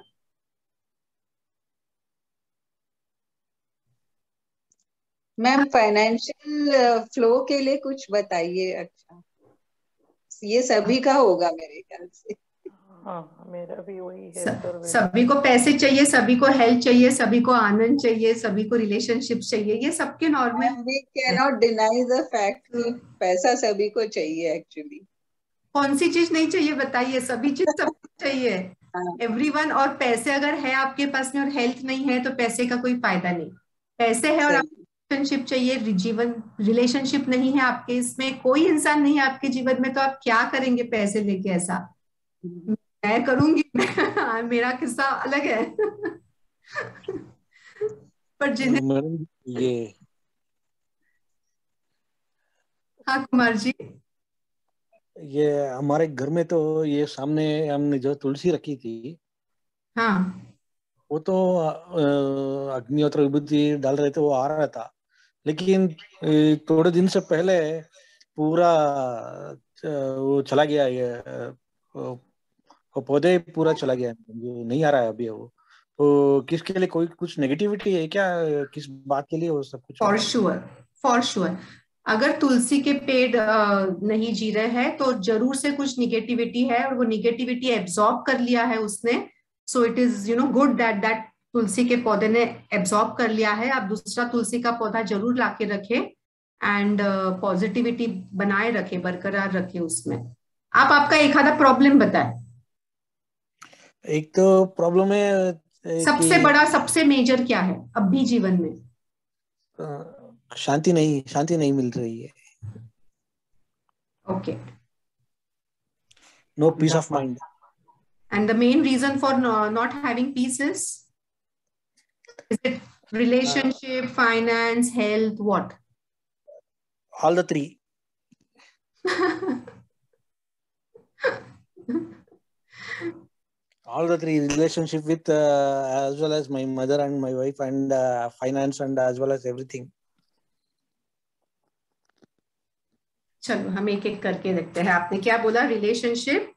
मैम फाइनेंशियल फ्लो के लिए कुछ बताइए। अच्छा, ये सभी का होगा मेरे ख्याल से। हाँ, मेरा भी वही है। सभी को पैसे चाहिए, सभी को हेल्थ चाहिए, सभी को आनंद चाहिए, सभी को रिलेशनशिप चाहिए, ये सबके normal. We can not deny the fact कि पैसा सभी को चाहिए एक्चुअली। कौन सी चीज नहीं चाहिए बताइए? सभी चीज सबको चाहिए, एवरीवन। और पैसे अगर है आपके पास में और हेल्थ नहीं है तो पैसे का कोई फायदा नहीं। पैसे है और आप रिलेशनशिप चाहिए, जीवन रिलेशनशिप नहीं है आपके, इसमें कोई इंसान नहीं है आपके जीवन में, तो आप क्या करेंगे पैसे लेके? ऐसा मैं करूंगी मेरा किस्सा अलग है पर जिन्हें मैडम ये हाँ कुमार जी, ये हमारे घर में तो ये सामने हमने जो तुलसी रखी थी, हाँ वो तो अग्निहोत्र विभूति डाल रहे थे, वो आ रहा था, लेकिन थोड़े दिन से पहले पूरा वो चला गया, ये वो पौधे पूरा चला गया, जो नहीं आ रहा है अभी वो। तो किसके लिए कोई कुछ नेगेटिविटी है क्या, किस बात के लिए वो सब कुछ? For sure, for sure. अगर तुलसी के पेड़ नहीं जी रहे हैं तो जरूर से कुछ निगेटिविटी है, और वो निगेटिविटी एब्जॉर्ब कर लिया है उसने। So it is good that तुलसी के पौधे ने एब्जॉर्ब कर लिया है। आप दूसरा तुलसी का पौधा जरूर लाके रखे एंड पॉजिटिविटी बनाए रखे, बरकरार रखे उसमें। आप आपका एक आधा प्रॉब्लम बताएं। एक तो प्रॉब्लम है सबसे बड़ा, सबसे मेजर क्या है अभी जीवन में? शांति नहीं मिल रही है। Okay, no peace of mind. And the main reason for not having peace is it relationship, finance, health, what? All the three. All the three: relationship with as well as my mother and my wife, and finance, and as well as everything. चलो हम एक एक करके देखते हैं। आपने क्या बोला? Relationship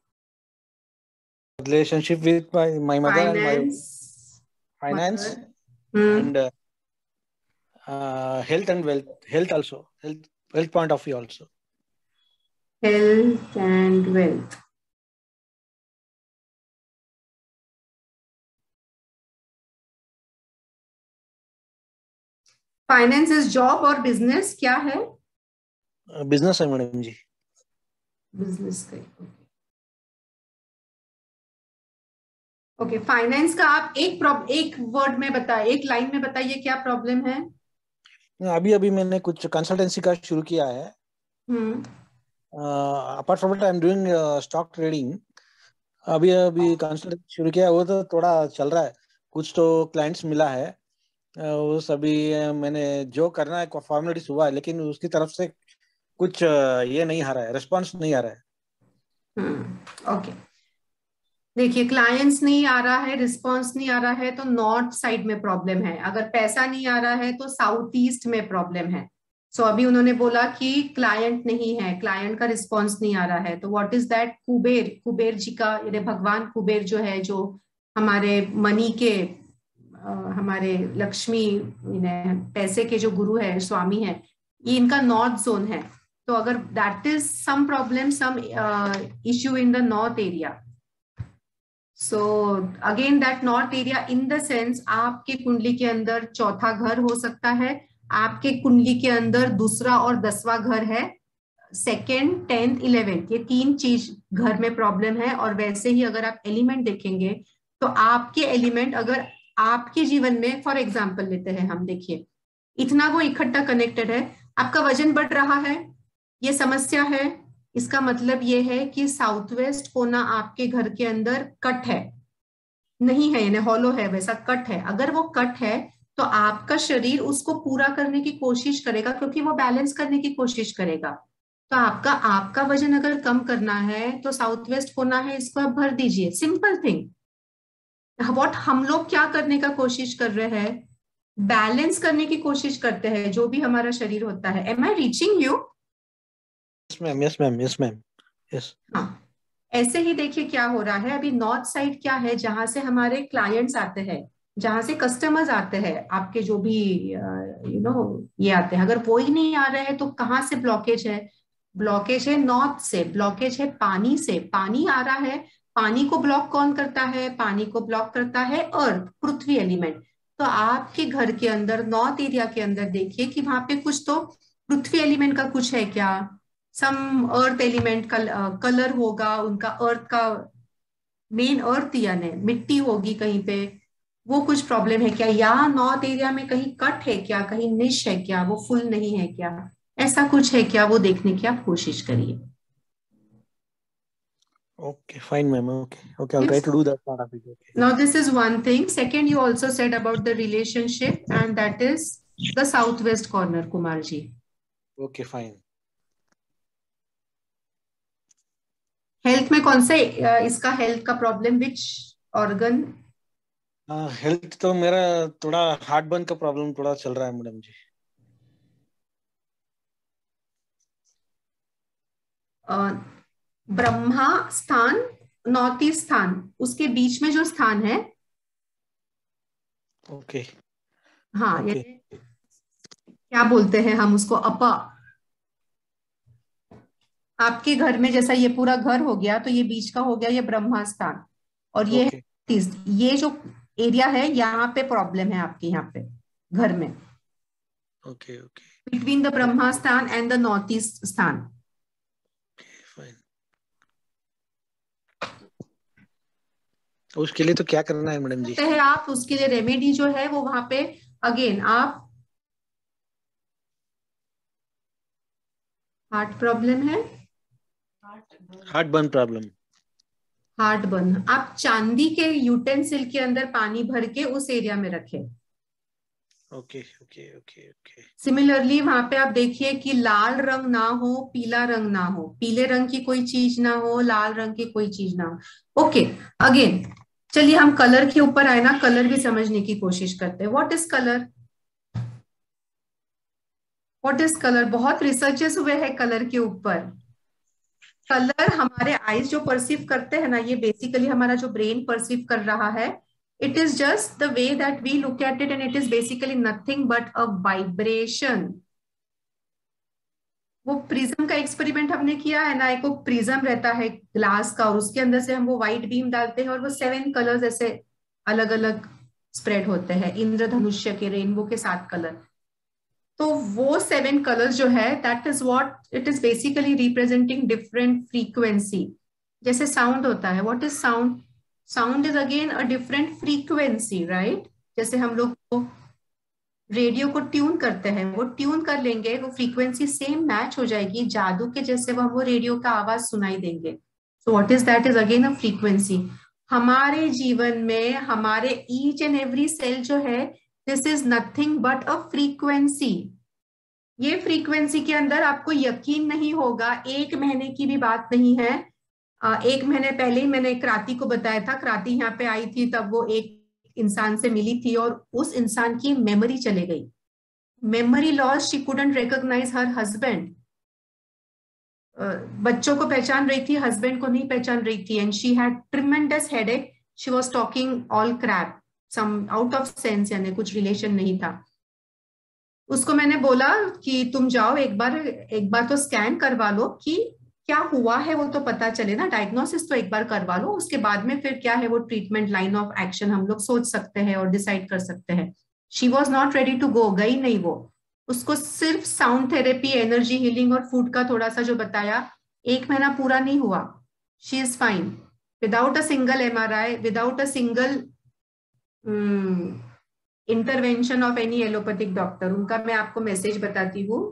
with my mother and my finance and health and wealth. Health also, health point of view also. Health and wealth. Finance is job और बिजनेस क्या है? बिजनेस है मैडम जी। बिजनेस का। ओके, फाइनेंस का आप एक वर्ड में बताइए, एक लाइन में बताइए क्या प्रॉब्लम है? अभी मैंने कुछ कंसल्टेंसी का शुरू किया है। Apart from it I am doing stock trading. अभी कंसल्टेंसी शुरू किया है, वो तो थोड़ा चल रहा है, कुछ तो क्लाइंट्स मिला है, वो सभी मैंने जो करना है फॉर्मेलिटीज हुआ है, लेकिन उसकी तरफ से कुछ ये नहीं आ रहा है, रिस्पांस नहीं आ रहा है। ओके, देखिए क्लाइंट्स नहीं आ रहा है, रिस्पांस नहीं आ रहा है, तो नॉर्थ साइड में प्रॉब्लम है। अगर पैसा नहीं आ रहा है तो साउथ ईस्ट में प्रॉब्लम है। सो अभी उन्होंने बोला कि क्लाइंट नहीं है, क्लाइंट का रिस्पांस नहीं आ रहा है, तो what is that? Kuber ji का, यानी भगवान कुबेर जो है, जो हमारे मनी के, हमारे लक्ष्मी, पैसे के जो गुरु है, स्वामी है, ये इनका नॉर्थ जोन है। तो अगर that is some problem, some issue in the north area, so again that north area in the sense आपके कुंडली के अंदर चौथा घर हो सकता है, आपके कुंडली के अंदर दूसरा और 10वां घर है, 2nd, 10th, 11th, ये 3 चीज घर में प्रॉब्लम है। और वैसे ही अगर आप एलिमेंट देखेंगे तो आपके एलिमेंट अगर आपके जीवन में, फॉर एग्जाम्पल लेते हैं हम, देखिए इतना वो इकट्ठा कनेक्टेड है, आपका वजन बढ़ रहा है, ये समस्या है, इसका मतलब ये है कि साउथ वेस्ट कोना आपके घर के अंदर कट है, नहीं है, यानी हॉलो है, वैसा कट है। अगर वो कट है तो आपका शरीर उसको पूरा करने की कोशिश करेगा, क्योंकि वो बैलेंस करने की कोशिश करेगा। तो आपका वजन अगर कम करना है तो साउथ वेस्ट कोना है, इसको आप भर दीजिए, सिंपल थिंग। व्हाट हम लोग क्या करने का कोशिश कर रहे हैं? बैलेंस करने की कोशिश करते हैं जो भी हमारा शरीर होता है। Am I reaching you? Yes ma'am, yes ma'am, yes ma'am, yes. हाँ, ऐसे ही देखिए क्या हो रहा है। अभी नॉर्थ साइड क्या है, जहां से हमारे क्लाइंट्स आते हैं, जहां से कस्टमर्स आते हैं, आपके जो भी ये आते हैं, अगर वो ही नहीं आ रहे हैं तो कहाँ से ब्लॉकेज है? ब्लॉकेज है नॉर्थ से, ब्लॉकेज है पानी से। पानी आ रहा है, पानी को ब्लॉक कौन करता है? पानी को ब्लॉक करता है अर्थ, पृथ्वी एलिमेंट। तो आपके घर के अंदर, नॉर्थ एरिया के अंदर देखिए कि वहां पे कुछ तो पृथ्वी एलिमेंट का कुछ है क्या? सम अर्थ एलिमेंट का कलर होगा उनका, अर्थ का मेन अर्थ, यानी मिट्टी होगी कहीं पे, वो कुछ प्रॉब्लम है क्या, या नॉर्थ एरिया में कहीं कट है क्या, कहीं निश है क्या, वो फुल नहीं है क्या, ऐसा कुछ है क्या, वो देखने की आप कोशिश करिए. Okay, fine, ma'am. Okay, I'll try to do that part of it. Okay. Now this is one thing. Second, you also said about the relationship, and that is the southwest corner, Kumar ji. Okay, fine. Health में कौन से इसका हेल्थ का प्रॉब्लम, विच ऑर्गन? हेल्थ तो मेरा थोड़ा हार्ट बर्न का प्रॉब्लम थोड़ा चल रहा है मैडम जी. ब्रह्मा स्थान, नॉर्थ ईस्ट स्थान, उसके बीच में जो स्थान है. ओके. हाँ, Okay. ये क्या बोलते हैं हम उसको, अपा. आपके घर में जैसा ये पूरा घर हो गया, तो ये बीच का हो गया ये ब्रह्मा स्थान, और ये Okay. ये जो एरिया है यहाँ पे प्रॉब्लम है आपके, यहाँ पे घर में, Okay, okay. Between the Brahma स्थान एंड द नॉर्थ ईस्ट स्थान. Fine. उसके लिए तो क्या करना है मैडम जी? है आप उसके लिए रेमेडी जो है वो वहां पे अगेन आप, हार्ट प्रॉब्लम है, heartburn problem. Heartburn, आप चांदी के यूटेंसिल के अंदर पानी भर के उस एरिया में रखें. Okay okay okay okay. Similarly वहां पे आप देखिए कि लाल रंग ना हो, पीला रंग ना हो, पीले रंग की कोई चीज ना हो, लाल रंग की कोई चीज ना हो. ओके, अगेन चलिए हम कलर के ऊपर आए ना, कलर भी समझने की कोशिश करते हैं. What is colour? What is colour? बहुत रिसर्चेस हुए हैं कलर के ऊपर. कलर हमारे आईज जो परसीव करते हैं ना, ये बेसिकली हमारा जो ब्रेन परसीव कर रहा है, it is just the way that we look at it, and it is basically nothing but a vibration. वो प्रिज्म का एक्सपेरिमेंट हमने किया है ना, एक वो प्रिज्म रहता है ग्लास का, और उसके अंदर से हम वो व्हाइट बीम डालते हैं और वो 7 कलर्स ऐसे अलग अलग स्प्रेड होते हैं, इंद्रधनुष्य के, रेनबो के 7 कलर. तो वो 7 कलर्स जो है, that is what it is basically representing different frequency. जैसे साउंड होता है, what is sound? Sound is again a different frequency, right? जैसे हम लोग रेडियो को ट्यून करते हैं, वो ट्यून कर लेंगे, वो फ्रीक्वेंसी सेम मैच हो जाएगी, जादू के जैसे वो रेडियो का आवाज सुनाई देंगे. So what is that? Is again a frequency. हमारे जीवन में हमारे ईच एंड एवरी सेल जो है, this is nothing but a frequency. ये फ्रीक्वेंसी के अंदर आपको यकीन नहीं होगा, 1 महीने की भी बात नहीं है. 1 महीने पहले ही मैंने क्रांति को बताया था, क्रांति यहाँ पे आई थी, तब वो एक इंसान से मिली थी और उस इंसान की मेमोरी चले गई. Memory loss, she couldn't recognise her husband. बच्चों को पहचान रही थी, हस्बैंड को नहीं पहचान रही थी, and she had tremendous headache. She was talking all crap, some out of sense, यानी कुछ रिलेशन नहीं था. उसको मैंने बोला कि तुम जाओ एक बार तो स्कैन करवा लो कि क्या हुआ है, वो तो पता चले ना, डायग्नोसिस तो एक बार करवा लो, उसके बाद में फिर क्या है वो ट्रीटमेंट लाइन ऑफ एक्शन हम लोग सोच सकते हैं और डिसाइड कर सकते हैं. She was not ready to go, गई नहीं वो. उसको सिर्फ साउंड थेरेपी, एनर्जी हीलिंग और फूड का थोड़ा सा जो बताया, 1 महीना पूरा नहीं हुआ. She is fine without a single MRI, without a single intervention of any allopathic doctor. उनका मैं आपको मैसेज बताती हूँ,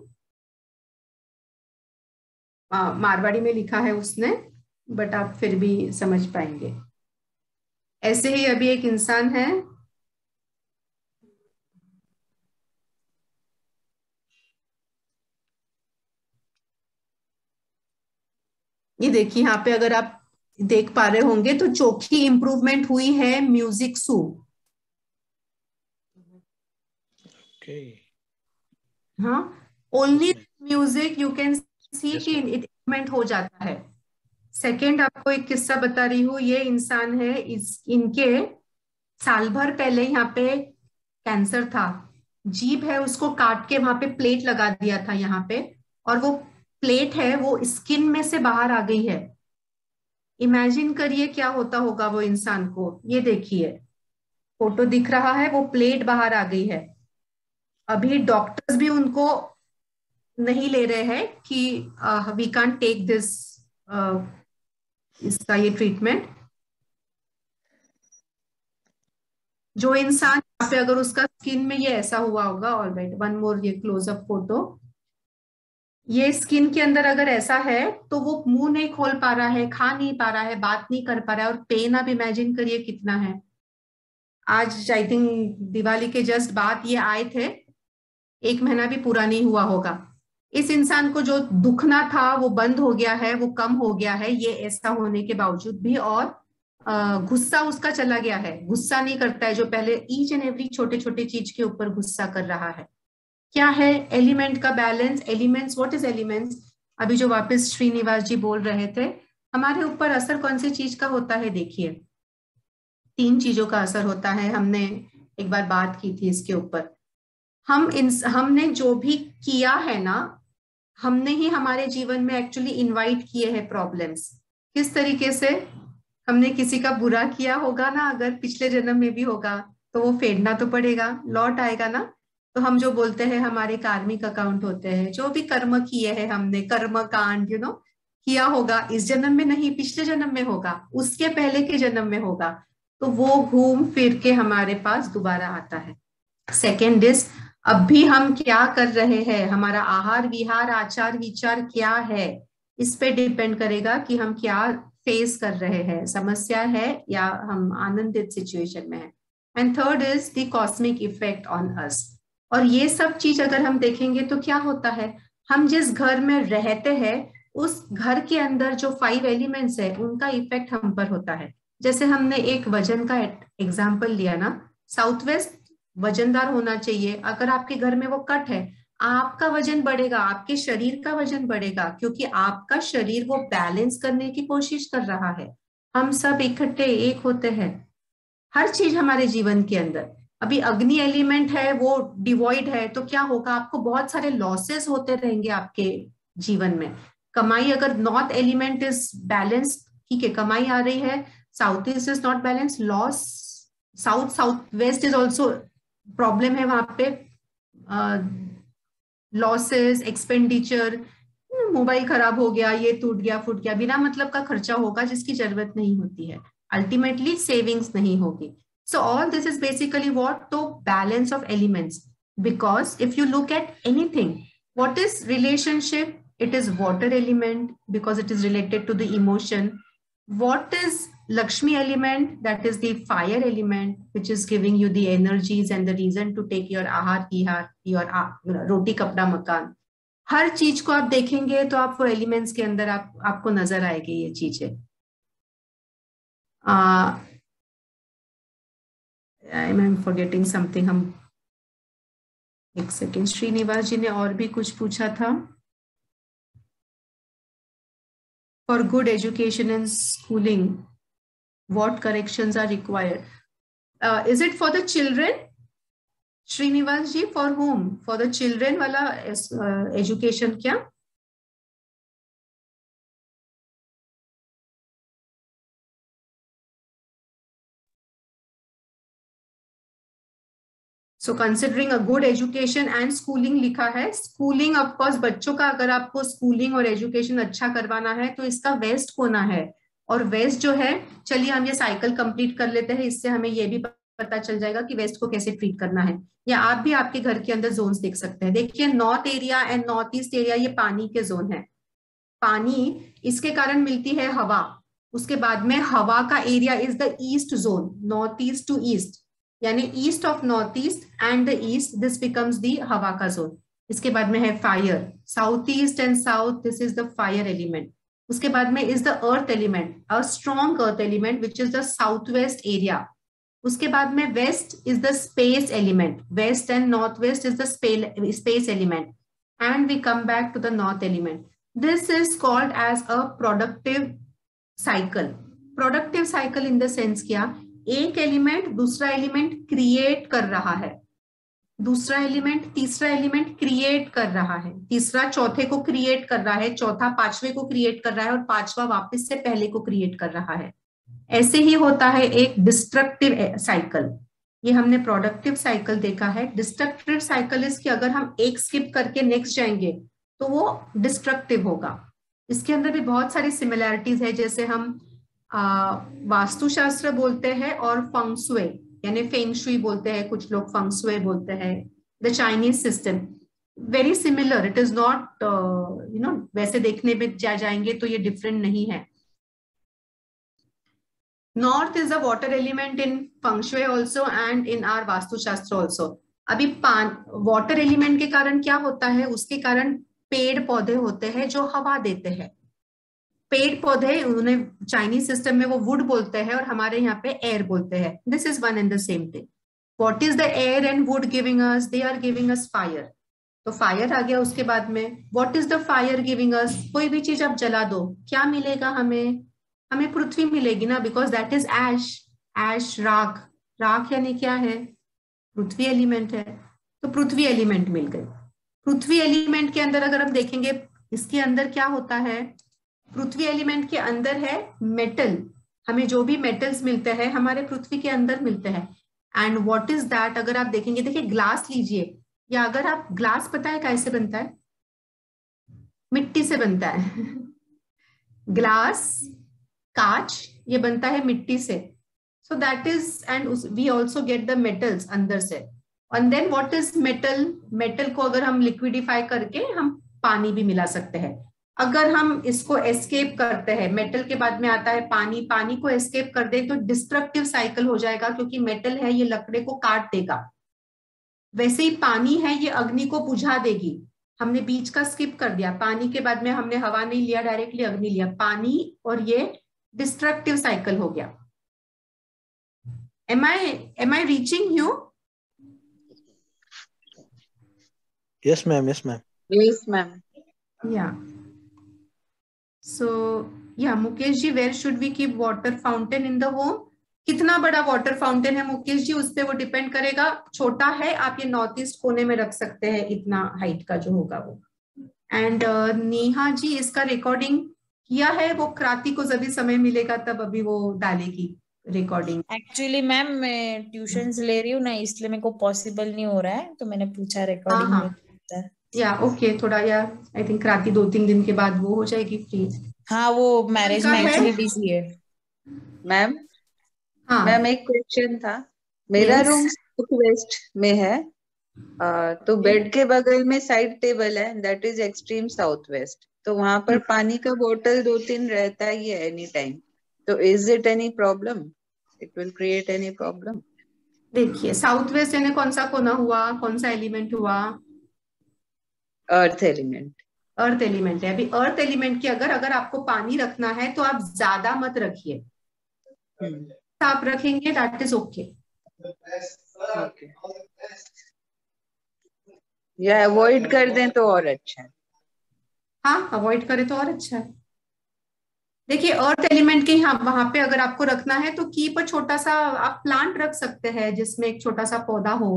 मारवाड़ी में लिखा है उसने, बट आप फिर भी समझ पाएंगे. ऐसे ही अभी एक इंसान है, ये देखिए यहाँ पे, अगर आप देख पा रहे होंगे तो चोखी इंप्रूवमेंट हुई है म्यूजिक सू. हाँ, only music you can see कि इंप्रूवमेंट हो जाता है. सेकेंड, आपको एक किस्सा बता रही हूँ. ये इंसान है, इनके साल भर पहले यहाँ पे कैंसर था. जीभ है, उसको काट के वहां पे प्लेट लगा दिया था यहाँ पे, और वो प्लेट है वो स्किन में से बाहर आ गई है. इमेजिन करिए क्या होता होगा वो इंसान को. ये देखिए फोटो दिख रहा है, वो प्लेट बाहर आ गई है. अभी डॉक्टर्स भी उनको नहीं ले रहे हैं कि वी कांट टेक दिस, इसका ये ट्रीटमेंट. जो इंसान यहाँ पे अगर उसका स्किन में ये ऐसा हुआ होगा, ऑलराइट, वन मोर ये क्लोजअप फोटो, ये स्किन के अंदर अगर ऐसा है तो वो मुंह नहीं खोल पा रहा है, खा नहीं पा रहा है, बात नहीं कर पा रहा है, और पेन आप इमेजिन करिए कितना है। आज आई थिंक दिवाली के जस्ट बाद ये आए थे, 1 महीना भी पूरा नहीं हुआ होगा। इस इंसान को जो दुखना था वो बंद हो गया है, वो कम हो गया है, ये ऐसा होने के बावजूद भी। और गुस्सा उसका चला गया है, गुस्सा नहीं करता है जो पहले ईच एंड एवरी छोटे छोटे चीज के ऊपर गुस्सा कर रहा है। क्या है एलिमेंट का balance? Elements, what is elements? अभी जो वापस श्रीनिवास जी बोल रहे थे, हमारे ऊपर असर कौन सी चीज का होता है? देखिए 3 चीजों का असर होता है, हमने एक बार बात की थी इसके ऊपर। हमने जो भी किया है ना, हमने ही हमारे जीवन में एक्चुअली इनवाइट किए हैं प्रॉब्लम्स। किस तरीके से? हमने किसी का बुरा किया होगा ना, अगर पिछले जन्म में भी होगा तो वो फेडना तो पड़ेगा, लौट आएगा ना। तो हम जो बोलते हैं हमारे कार्मिक अकाउंट होते हैं, जो भी कर्म किए हैं हमने, कर्म कांड किया होगा, इस जन्म में नहीं पिछले जन्म में होगा, उसके पहले के जन्म में होगा, तो वो घूम फिर के हमारे पास दोबारा आता है। सेकेंड इज, अब भी हम क्या कर रहे हैं, हमारा आहार विहार आचार विचार क्या है, इस पे डिपेंड करेगा कि हम क्या फेस कर रहे हैं, समस्या है या हम आनंदित सिचुएशन में है। And third is the cosmic effect on us. और ये सब चीज अगर हम देखेंगे तो क्या होता है, हम जिस घर में रहते हैं उस घर के अंदर जो 5 एलिमेंट्स है उनका इफेक्ट हम पर होता है। जैसे हमने एक वजन का एग्जाम्पल लिया ना, साउथ वेस्ट वजनदार होना चाहिए, अगर आपके घर में वो कट है, आपका वजन बढ़ेगा, आपके शरीर का वजन बढ़ेगा, क्योंकि आपका शरीर वो बैलेंस करने की कोशिश कर रहा है। हम सब इकट्ठे एक होते हैं, हर चीज हमारे जीवन के अंदर। अभी अग्नि एलिमेंट है वो डिवॉइड है तो क्या होगा, आपको बहुत सारे लॉसेस होते रहेंगे आपके जीवन में। कमाई, अगर नॉर्थ एलिमेंट इज बैलेंस, ठीक है, कमाई आ रही है, south east is not balance, loss, south west is also problem है वहां पे, लॉसेस, एक्सपेंडिचर, मोबाइल खराब हो गया, ये टूट गया फूट गया, बिना मतलब का खर्चा होगा जिसकी जरूरत नहीं होती है, अल्टीमेटली सेविंग्स नहीं होगी। So all this is basically what? The balance of elements. Because if you look at anything, what is relationship? It is water element because it is related to the emotion. What is Lakshmi element? That is the fire element, which is giving you the energies and the reason to take your ahar vihar, your roti kapda makan. हर चीज को आप देखेंगे तो आपको एलिमेंट्स के अंदर आपको नजर आएगी ये चीजें। I'm forgetting something, हम एक सेकेंड, श्रीनिवास जी ने और भी कुछ पूछा था। For good education and schooling, what corrections are required? Is it for the children? Srinivas ji, for whom? For the children वाला education क्या? So considering a good education and schooling लिखा है, schooling of course बच्चों का अगर आपको schooling और education अच्छा करवाना है तो इसका वेस्ट होना है। और वेस्ट जो है, चलिए हम ये साइकिल कंप्लीट कर लेते हैं, इससे हमें ये भी पता चल जाएगा कि वेस्ट को कैसे ट्रीट करना है। या आप भी आपके घर के अंदर जोन्स देख सकते हैं। देखिए north area and north east area, ये पानी के जोन है। पानी इसके कारण मिलती है हवा, उसके बाद में हवा का area is the east zone, north east to east, यानी east of north east and the east, this becomes the हवा का जोन। इसके बाद में है fire, south east and south, this is the fire element. उसके बाद में is the earth element, a strong earth element which is the south west area. उसके बाद में west is the space element, west and north waste is the space element, and we come back to the north element. This is called as a productive cycle. Productive cycle in the sense क्या, एक एलिमेंट दूसरा एलिमेंट क्रिएट कर रहा है, दूसरा एलिमेंट तीसरा एलिमेंट क्रिएट कर रहा है, तीसरा चौथे को क्रिएट कर रहा है, चौथा पांचवे को क्रिएट कर रहा है, और पांचवा वापस से पहले को क्रिएट कर रहा है। ऐसे ही होता है एक डिस्ट्रक्टिव साइकिल। ये हमने प्रोडक्टिव साइकिल देखा है। डिस्ट्रक्टिव साइकिल इज कि अगर हम एक स्किप करके नेक्स्ट जाएंगे तो वो डिस्ट्रक्टिव होगा। इसके अंदर भी बहुत सारी सिमिलैरिटीज है, जैसे हम वास्तुशास्त्र बोलते हैं और फंग शुई। यानी फेंग शुई बोलते हैं, कुछ लोग फंग शुई बोलते हैं, the Chinese system very similar, it is not वैसे देखने में जाएंगे तो ये डिफरेंट नहीं है। North is the water element in feng shui also and in our Vastushastra also. अभी वाटर एलिमेंट के कारण क्या होता है, उसके कारण पेड़ पौधे होते हैं जो हवा देते हैं। पेड़ पौधे उन्हें चाइनीज सिस्टम में वो वुड बोलते हैं और हमारे यहाँ पे एयर बोलते हैं। This is one and the same thing. What is the air and wood giving us? They are giving us fire. तो फायर आ गया उसके बाद में। What is the fire giving us? कोई भी चीज आप जला दो, क्या मिलेगा हमें? हमें पृथ्वी मिलेगी ना, because that is ash. Ash राख, राख यानी क्या है? पृथ्वी एलिमेंट है, तो पृथ्वी एलिमेंट मिल गई। पृथ्वी एलिमेंट के अंदर अगर हम देखेंगे, इसके अंदर क्या होता है? पृथ्वी एलिमेंट के अंदर है मेटल। हमें जो भी मेटल्स मिलते हैं हमारे पृथ्वी के अंदर मिलते हैं। And what is that? अगर आप देखेंगे, देखिए ग्लास लीजिए, या अगर आप ग्लास पता है कैसे बनता है? मिट्टी से बनता है। ग्लास, कांच, ये बनता है मिट्टी से। So that is, and we also get the metals अंदर से। And then what is metal? Metal को अगर हम लिक्विडिफाई करके हम पानी भी मिला सकते हैं। अगर हम इसको एस्केप करते हैं, मेटल के बाद में आता है पानी, पानी को एस्केप कर दे तो डिस्ट्रक्टिव साइकिल हो जाएगा, क्योंकि मेटल है ये लकड़े को काट देगा। वैसे ही पानी है ये अग्नि को बुझा देगी। हमने बीच का स्किप कर दिया, पानी के बाद में हमने हवा नहीं लिया, डायरेक्टली अग्नि लिया। पानी और ये डिस्ट्रक्टिव साइकिल हो गया। Am I reaching you? Yes, ma'am. Yes, ma'am. Yes, ma'am. Yeah. So, yeah, Mukesh ji, where should we keep water fountain in the home? कितना बड़ा वाटर फाउंटेन है मुकेश जी, उस पे वो डिपेंड करेगा। छोटा है, आप ये नॉर्थ ईस्ट कोने में रख सकते हैं, इतना हाइट का जो होगा वो। एंड नेहा जी, इसका रिकॉर्डिंग किया है, वो क्रांति को जब भी समय मिलेगा तब अभी वो डालेगी रिकॉर्डिंग। एक्चुअली मैम मैं ट्यूशंस ले रही हूँ ना, इसलिए मेरे को पॉसिबल नहीं हो रहा है, तो मैंने पूछा रिकॉर्डिंग हाँ, में। या ओके, थोड़ा या आई थिंक क्रांति 2-3 दिन के बाद वो हो जाएगी फ्री। हाँ, वो मैरिज में एक्चुअली बिजी है। मैम, हाँ मैम एक क्वेश्चन था। मेरा Yes. रूम साउथ वेस्ट में है, तो बेड के बगल में साइड टेबल है, that is extreme south west. तो वहां पर पानी का बोतल 2-3 रहता ही है एनी टाइम। तो is it any problem? It will create any problem? देखिए, साउथ वेस्ट यानी कौन सा कोना हुआ, कौन सा एलिमेंट हुआ? Earth element. अर्थ एलिमेंट है। अभी अर्थ एलिमेंट की अगर आपको पानी रखना है तो आप ज्यादा मत रखिए, आप रखेंगे दैट इज ओके। या अवॉइड कर दें तो और अच्छा है। हाँ, अवॉइड करें तो और अच्छा है। देखिए, अर्थ एलिमेंट के यहाँ वहां पे अगर आपको रखना है तो की पर छोटा सा आप प्लांट रख सकते हैं, जिसमें एक छोटा सा पौधा हो।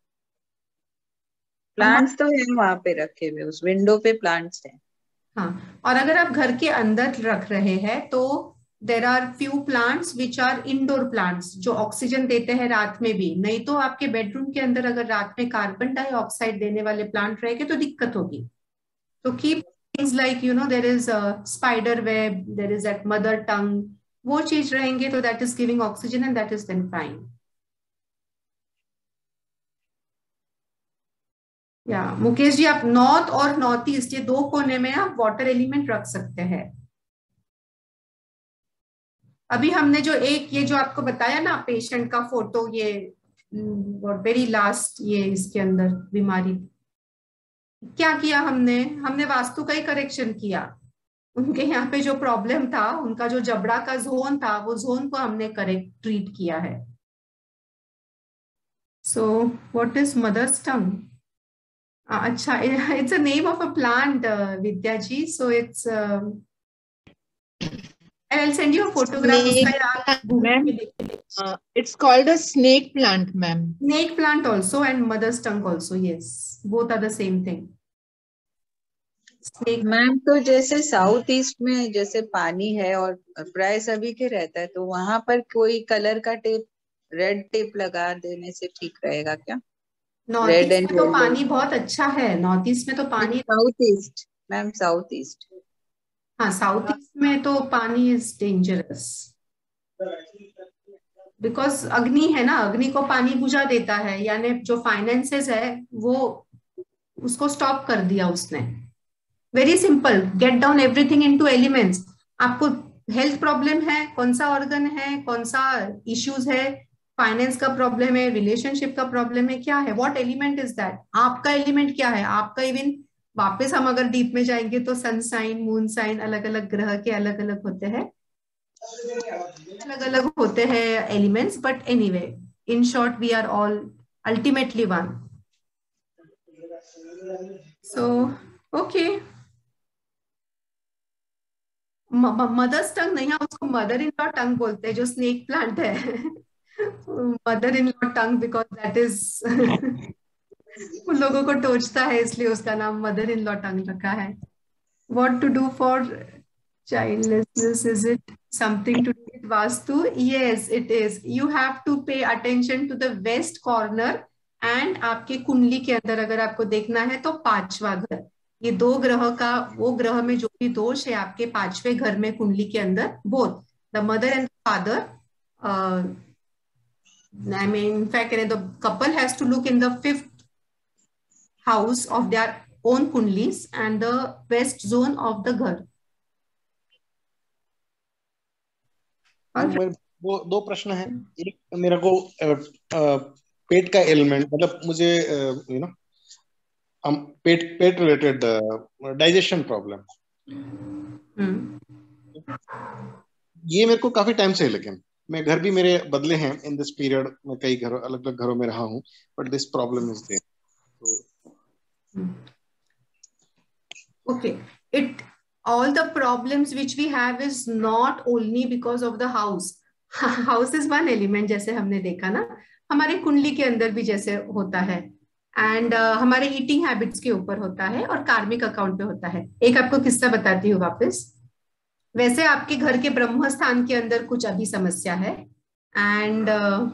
प्लांट्स तो है वहां पे रखे हुए, उस विंडो पे प्लांट्स हैं। हाँ, और अगर आप घर के अंदर रख रहे हैं तो there are few plants which are indoor plants, जो ऑक्सीजन देते हैं रात में भी। नहीं तो आपके बेडरूम के अंदर अगर रात में कार्बन डाइऑक्साइड देने वाले प्लांट रहेंगे तो दिक्कत होगी। तो keep things like there is spider web, there is that mother tongue, वो चीज रहेंगे तो that is giving oxygen and that is then fine. या मुकेश जी, आप नॉर्थ और नॉर्थ ईस्ट ये 2 कोने में आप वाटर एलिमेंट रख सकते हैं। अभी हमने जो ये जो आपको बताया ना पेशेंट का फोटो, ये वेरी लास्ट, ये इसके अंदर बीमारी, क्या किया हमने वास्तु का ही करेक्शन किया। उनके यहाँ पे जो प्रॉब्लम था, उनका जो जबड़ा का जोन था, वो जोन को हमने करेक्ट ट्रीट किया है। So what is mother's tongue? अच्छा, it's a name of a plant, Vidya ji. So it's I'll send you a photograph. Ma'am, it's called a snake plant, ma'am. Snake plant also and mother's tongue also. Yes, both are the same thing. Ma'am, तो जैसे साउथ ईस्ट में जैसे पानी है और प्राय सभी के रहता है, तो वहां पर कोई कलर का टेप, रेड टेप लगा देने से ठीक रहेगा क्या? नॉर्थ ईस्ट में तो पानी बहुत अच्छा है। नॉर्थ ईस्ट में तो पानी, south east ma'am, south east. हाँ, साउथ ईस्ट में तो पानी इज डेंजरस बिकॉज अग्नि है ना, अग्नि को पानी बुझा देता है, यानी जो फाइनेंसेस है वो उसको स्टॉप कर दिया उसने। Very simple, get down everything into elements. आपको हेल्थ प्रॉब्लम है, कौन सा ऑर्गन है, कौन सा इश्यूज है, फाइनेंस का प्रॉब्लम है, रिलेशनशिप का प्रॉब्लम है, क्या है, व्हाट एलिमेंट इज दैट, आपका एलिमेंट क्या है आपका। इवन वापस हम अगर डीप में जाएंगे तो सन साइन, मून साइन, अलग अलग ग्रह के अलग अलग होते हैं, अलग अलग होते हैं elements, but anyway in short we are all ultimately one. So okay, mother's tongue नहीं है, उसको मदर इन लॉ टंग बोलते हैं जो स्नेक प्लांट है। Mother in law tongue because that is उन लोगों को टोचता है, इसलिए उसका नाम मदर इन लॉ टंग रखा है। What to do for childlessness, is it something to do with vastu? Yes, it is. You have to pay attention to the west corner, and आपके कुंडली के अंदर अगर आपको देखना है तो 5वां घर, ये 2 ग्रह का, वो ग्रह में जो भी दोष है आपके 5वें घर में कुंडली के अंदर, both the mother and the father, I mean in fact the couple has to look in the 5th house of their own kundlis and the west zone of the घर। वो 2 प्रश्न है। एक मेरे को पेट का एलिमेंट, मतलब मुझे यू नो पेट रिलेटेड डाइजेशन प्रॉब्लम, ये मेरे को काफी टाइम से है, लेकिन मैं घर भी मेरे बदले हैं इन दिस पीरियड, मैं कई घरों, अलग अलग घरों में रहा हूँ, but this problem is there. Okay, it all the problems which we have is not only because of the house. House is one element, जैसे हमने देखा ना, हमारे कुंडली के अंदर भी जैसे होता है, एंड हमारे ईटिंग हैबिट्स के ऊपर होता है और कार्मिक अकाउंट पे होता है। एक आपको किस्सा बताती हूँ वापस। वैसे आपके घर के ब्रह्म स्थान के अंदर कुछ अभी समस्या है, एंड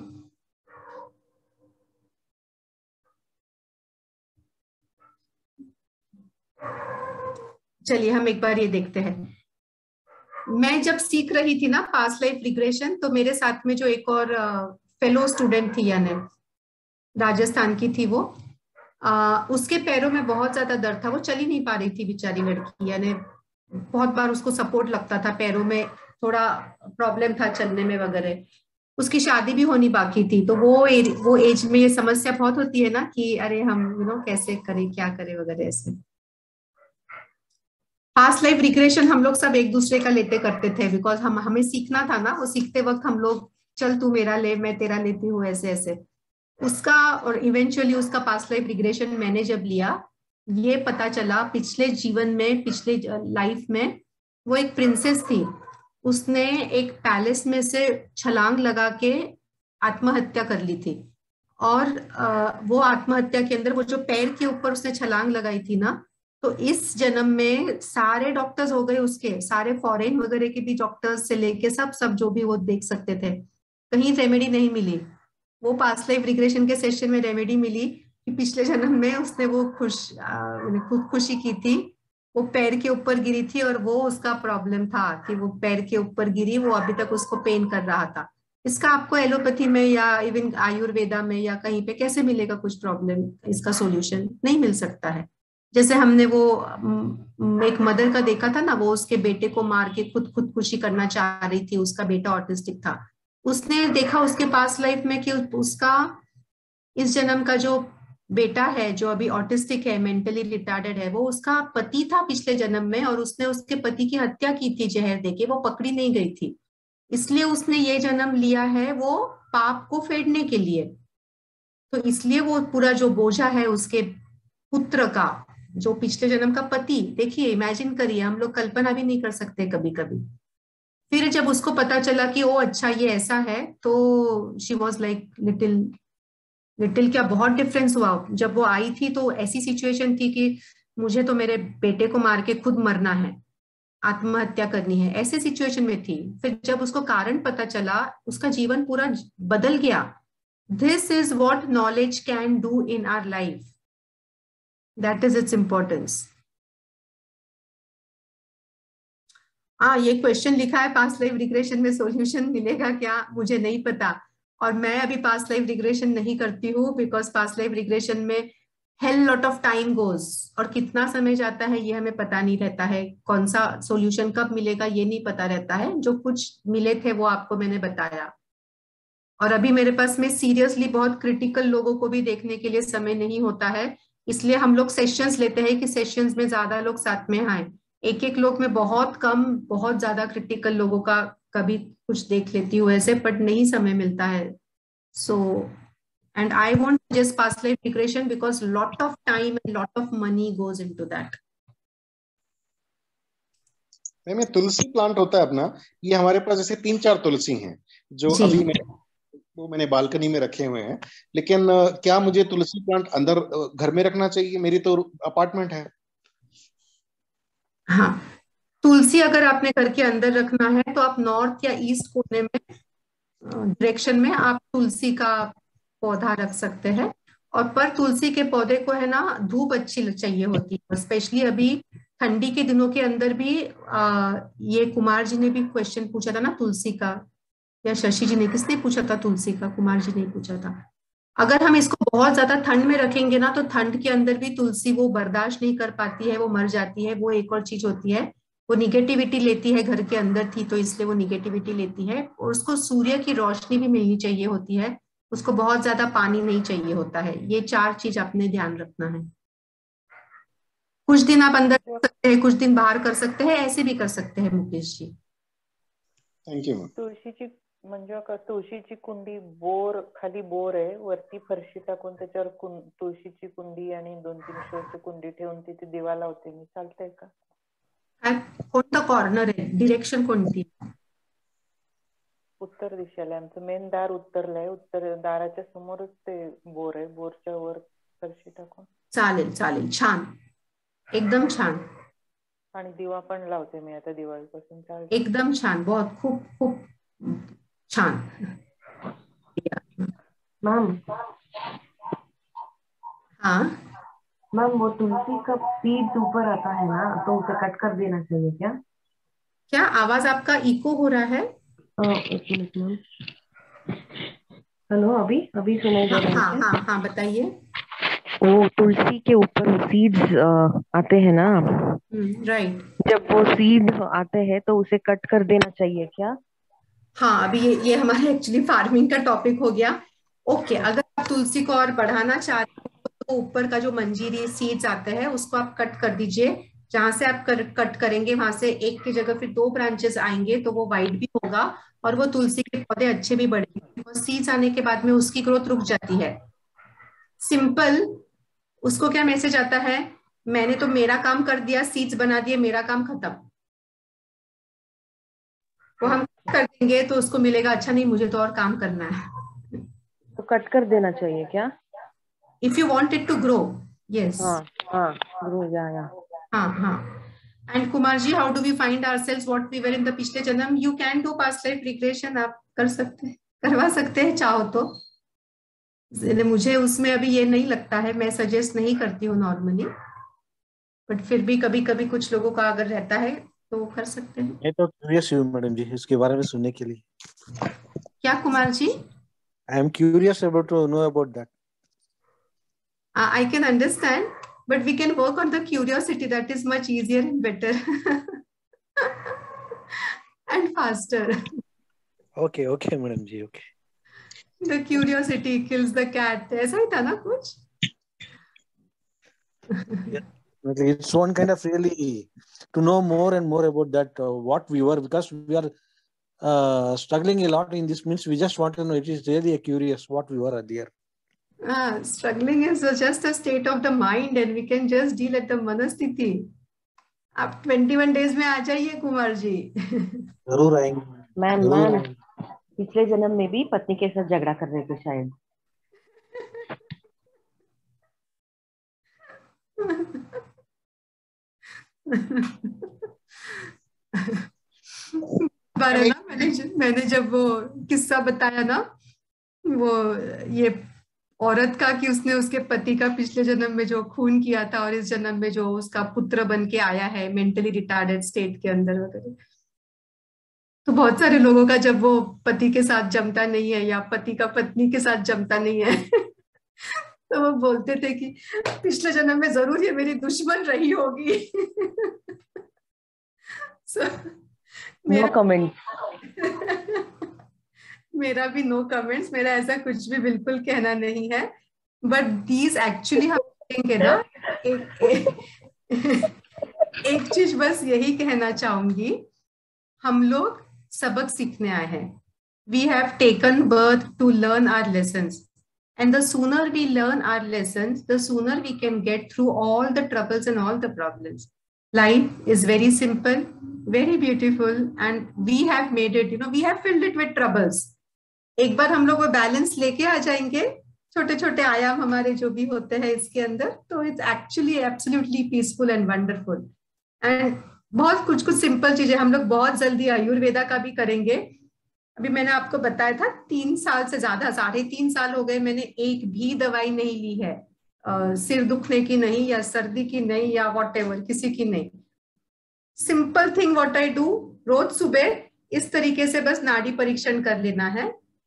चलिए हम एक बार ये देखते हैं। मैं जब सीख रही थी ना पास्ट लाइफ रिग्रेशन, तो मेरे साथ में जो एक और फेलो स्टूडेंट थी, यानी राजस्थान की थी वो, उसके पैरों में बहुत ज्यादा दर्द था, वो चल ही नहीं पा रही थी बेचारी लड़की, यानी बहुत बार उसको सपोर्ट लगता था, पैरों में थोड़ा प्रॉब्लम था चलने में वगैरह। उसकी शादी भी होनी बाकी थी, तो वो एज में ये समस्या बहुत होती है ना कि अरे हम कैसे करें, क्या करें वगैरह ऐसे। पास्ट लाइफ रिग्रेशन हम लोग सब एक दूसरे का लेते करते थे, बिकॉज हमें सीखना था ना, वो सीखते वक्त हम लोग चल तू मेरा ले, मैं तेरा लेती हूँ, ऐसे ऐसे उसका। और इवेंचुअली उसका पास्ट लाइफ रिग्रेशन मैंने जब लिया, ये पता चला पिछले जीवन में, पिछले लाइफ में वो एक प्रिंसेस थी, उसने एक पैलेस में से छलांग लगा के आत्महत्या कर ली थी। और वो आत्महत्या के अंदर वो जो पैर के ऊपर उसने छलांग लगाई थी ना, तो इस जन्म में सारे डॉक्टर्स हो गए उसके, सारे फॉरेन वगैरह के भी डॉक्टर्स से लेके सब जो भी वो देख सकते थे, कहीं रेमेडी नहीं मिली। वो पास्ट लाइफ रिग्रेशन के सेशन में रेमेडी मिली कि पिछले जन्म में उसने वो खुदकुशी की थी, वो पैर के ऊपर गिरी थी, और वो उसका प्रॉब्लम था कि वो पैर के ऊपर गिरी, वो अभी तक उसको पेन कर रहा था। इसका आपको एलोपैथी में या इवन आयुर्वेदा में या कहीं पे कैसे मिलेगा कुछ प्रॉब्लम, इसका सोल्यूशन नहीं मिल सकता है। जैसे हमने वो एक मदर का देखा था ना, वो उसके बेटे को मार के खुदकुशी करना चाह रही थी, उसका बेटा ऑटिस्टिक था। उसने देखा उसके पास लाइफ में कि उसका इस जन्म का जो बेटा है, जो अभी ऑटिस्टिक है, मेंटली रिटार्डेड है, वो उसका पति था पिछले जन्म में, और उसने उसके पति की हत्या की थी जहर देके, वो पकड़ी नहीं गई थी, इसलिए उसने ये जन्म लिया है वो पाप को फेडने के लिए। तो इसलिए वो पूरा जो बोझा है उसके पुत्र का, जो पिछले जन्म का पति, देखिए इमेजिन करिए, हम लोग कल्पना भी नहीं कर सकते कभी कभी। फिर जब उसको पता चला कि ओ अच्छा ये ऐसा है, तो शी वॉज लाइक लिटिल क्या बहुत डिफरेंस हुआ। जब वो आई थी तो ऐसी सिचुएशन थी कि मुझे तो मेरे बेटे को मार के खुद मरना है, आत्महत्या करनी है, ऐसे सिचुएशन में थी। फिर जब उसको कारण पता चला, उसका जीवन पूरा बदल गया। This is what knowledge can do in our life, that is its importance. ये क्वेश्चन लिखा है, पास्ट लाइफ रिग्रेशन में सॉल्यूशन मिलेगा क्या, मुझे नहीं पता। और मैं अभी पास्ट लाइफ रिग्रेशन नहीं करती हूँ, बिकॉज पास्ट लाइफ रिग्रेशन में hell lot of time goes, और कितना समय जाता है ये हमें पता नहीं रहता है, कौन सा सॉल्यूशन कब मिलेगा ये नहीं पता रहता है। जो कुछ मिले थे वो आपको मैंने बताया, और अभी मेरे पास में सीरियसली बहुत क्रिटिकल लोगों को भी देखने के लिए समय नहीं होता है, इसलिए हम लोग सेशंस लेते हैं कि सेशंस में ज्यादा लोग साथ में आए। एक एक लोग में बहुत कम, बहुत ज्यादा क्रिटिकल लोगों का कभी कुछ देख लेती हूँ ऐसे, बट नहीं समय मिलता है। सो and I want just past life regression because lot of time and lot of money goes into that. में तुलसी प्लांट होता है अपना, ये हमारे पास जैसे 3-4 तुलसी हैं जो अभी मैंने बालकनी में रखे हुए हैं, लेकिन क्या मुझे तुलसी प्लांट अंदर घर में रखना चाहिए? मेरी तो अपार्टमेंट है। हाँ, तुलसी अगर आपने घर के अंदर रखना है तो आप नॉर्थ या ईस्ट कोने में डायरेक्शन में आप तुलसी का पौधा रख सकते हैं। और पर तुलसी के पौधे को है ना धूप अच्छी चाहिए होती है, स्पेशली अभी ठंडी के दिनों के अंदर भी। ये कुमार जी ने भी क्वेश्चन पूछा था ना तुलसी का, या शशि जी ने, किसने पूछा था तुलसी का? कुमार जी ने पूछा था। अगर हम इसको बहुत ज्यादा ठंड में रखेंगे ना तो ठंड के अंदर भी तुलसी वो बर्दाश्त नहीं कर पाती है, वो मर जाती है। वो एक और चीज होती है, वो निगेटिविटी लेती है, घर के अंदर थी तो इसलिए वो निगेटिविटी लेती है। और उसको सूर्य की रोशनी भी मिलनी चाहिए होती है, उसको बहुत ज्यादा पानी नहीं चाहिए होता है। ये 4 चीज आपने ध्यान रखना है। कुछ दिन आप अंदर कर सकते हैं, कुछ दिन बाहर कर सकते हैं, ऐसे भी कर सकते हैं मुकेश जी। Thank you. तुळशीची म्हणजे तुळशीची कुंडी बोर, खाली बोर आहे, वरती फरशी टाकून त्याच्यावर तुळशीची कुंडी आणि 2-3 शोची कुंडी ठेवून तिथे दिवा लावते मी, चालतंय का? कोणता कॉर्नर आहे, डिरेक्शन कोणती? उत्तर दिशेला. आमचं मेन दार उत्तरला आहे, उत्तर दाराच्या समोरच ते बोर आहे, बोरच्या वर फरशी टाकून. चालेल चालेल, छान, एकदम छान. आणि दिवा पण लावते मी आता दिवाळीपासून. चालेल, एकदम छान, बहुत खूप खूप छान. मैम हाँ मैम, वो तुलसी का सीड्स ऊपर आता है ना, तो उसे कट कर देना चाहिए क्या? क्या आवाज आपका इको हो रहा है? एक मिनट मैम। हेलो, अभी सुनाई दे रहा है? हाँ बताइए। वो तुलसी के ऊपर सीड्स आते हैं ना, राइट। जब वो सीड आते हैं तो उसे कट कर देना चाहिए क्या? हाँ, अभी ये हमारे एक्चुअली फार्मिंग का टॉपिक हो गया। ओके, अगर आप तुलसी को और बढ़ाना चाहते हो तो ऊपर का जो मंजीरी सीड्स आते हैं उसको आप कट कर दीजिए। जहां से आप कट करेंगे वहां से एक की जगह फिर 2 ब्रांचेस आएंगे, तो वो वाइड भी होगा और वो तुलसी के पौधे अच्छे भी बढ़ेंगे। और सीड्स आने के बाद में उसकी ग्रोथ रुक जाती है। सिंपल, उसको क्या मैसेज आता है, मैंने तो मेरा काम कर दिया, सीड्स बना दिए, मेरा काम खत्म। वो हम कर देंगे तो उसको मिलेगा, अच्छा नहीं मुझे तो और काम करना है। तो कट कर देना चाहिए क्या? If you want it to grow, yes. हाँ ग्रो, या हाँ। And Kumar ji, how do we find ourselves what we were in the पिछले जन्म? You can do past life regression, आप कर सकते हैं, करवा सकते हैं चाहो तो। मुझे उसमें अभी ये नहीं लगता है, मैं सजेस्ट नहीं करती हूँ नॉर्मली, बट फिर भी कभी कभी कुछ लोगों का अगर रहता है तो वो कर सकते हैं। मैं तो क्यूरियस हूँ मैडम जी इसके बारे में सुनने के लिए। क्या Kumar ji? I am curious about to know about that. I can understand, but we can work on the curiosity. That is much easier and better and faster. Okay madam ji, okay. The curiosity kills the cat. ऐसा ही था ना कुछ? It's one kind of really to know more and more about that what we were, because we are struggling a lot in this, means we just want to know, it is really a curious what we were earlier. Struggling is just a state of the mind and we can just deal at the मनस्थिति. आप 21 days में आ जाइए कुमार जी. जरूर आएंगे मैम पिछले जन्म में भी पत्नी के साथ झगड़ा कर रहे थे शायद। बार ना मैंने जब वो किस्सा बताया ना, वो ये औरत का कि उसने उसके पति का पिछले जन्म में जो खून किया था और इस जन्म में जो उसका पुत्र बन के आया है मेंटली रिटार्डेड स्टेट के अंदर वगैरह, तो बहुत सारे लोगों का जब वो पति के साथ जमता नहीं है या पति का पत्नी के साथ जमता नहीं है तो वो बोलते थे कि पिछले जन्म में जरूर ये मेरी दुश्मन रही होगी। so, no comment. मेरा भी नो कमेंट्स, मेरा ऐसा कुछ भी बिल्कुल कहना नहीं है। बट दीज एक्चुअली हम कहेंगे ना, एक चीज बस यही कहना चाहूंगी, हम लोग सबक सीखने आए हैं। We have taken birth to learn our lessons, and the sooner we learn our lessons, the sooner we can get through all the troubles and all the problems. Life is very simple, very beautiful, and we have made it, we have filled it with troubles. एक बार हम लोग वो बैलेंस लेके आ जाएंगे, छोटे छोटे आयाम हमारे जो भी होते हैं इसके अंदर, तो it's actually absolutely peaceful and wonderful. And बहुत कुछ सिंपल चीजें हम लोग बहुत जल्दी आयुर्वेदा का भी करेंगे। अभी मैंने आपको बताया था 3 साल से ज्यादा, 3.5 साल हो गए, मैंने एक भी दवाई नहीं ली है, सिर दुखने की नहीं या सर्दी की नहीं या व्हाटएवर, किसी की नहीं। Simple thing what I do, रोज सुबह इस तरीके से बस नाड़ी परीक्षण कर लेना है।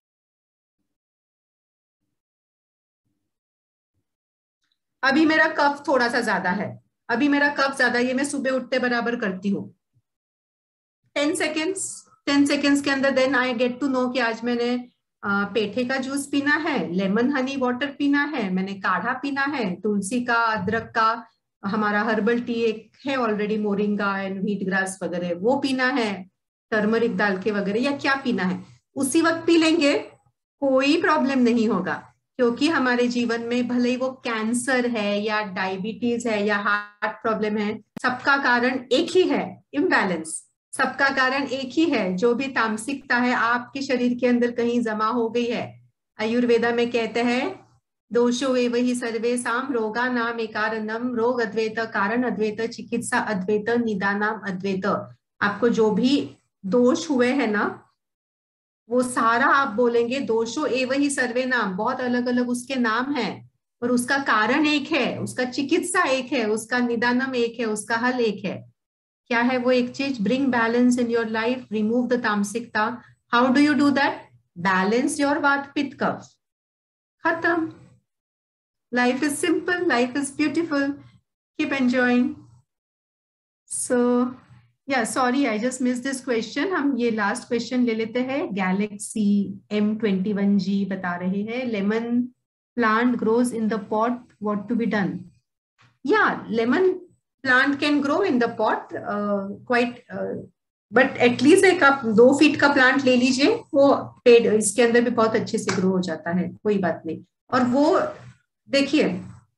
अभी मेरा कफ थोड़ा सा ज्यादा है, ये मैं सुबह उठते बराबर करती हूँ 10 सेकेंड्स के अंदर। Then I get to know कि आज मैंने पेठे का जूस पीना है, लेमन हनी वाटर पीना है, मैंने काढ़ा पीना है, तुलसी का, अदरक का, हमारा हर्बल टी एक है already, moringa and wheat grass वगैरह, वो पीना है, टर्मरिक डाल के वगैरह, या क्या पीना है उसी वक्त पी लेंगे, कोई प्रॉब्लम नहीं होगा। क्योंकि हमारे जीवन में भले ही वो कैंसर है या डायबिटीज है या हार्ट प्रॉब्लम है, सबका कारण एक ही है, इम्बैलेंस। सबका कारण एक ही है, जो भी तामसिकता है आपके शरीर के अंदर कहीं जमा हो गई है। आयुर्वेदा में कहते हैं दोषो एव हि सर्वेषां रोगा नाम एकारणम, रोग अद्वैत, कारण अद्वैत, चिकित्सा अद्वैत, निदानाम अद्वैत। आपको जो भी दोष हुए हैं ना, वो सारा आप बोलेंगे दोषो एव हि सर्वे नाम, बहुत अलग अलग उसके नाम है, और उसका कारण एक है, उसका चिकित्सा एक है, उसका निदानम एक है, उसका हल एक है। क्या है वो एक चीज? Bring balance in your life, remove the तामसिकता। How do you do that? Balance your vata pitta kapha, खत्म। Life is simple, life is beautiful, keep enjoying. So yeah sorry I just miss this question, हम ये लास्ट क्वेश्चन ले लेते हैं। गैलेक्सी M21G बता रहे हैं lemon plant grows in the pot, what to be done? या lemon plant can grow in the pot quite but at least एक आप 2 फीट का प्लांट ले लीजिए, वो पेड़ इसके अंदर भी बहुत अच्छे से ग्रो हो जाता है, कोई बात नहीं। और वो देखिए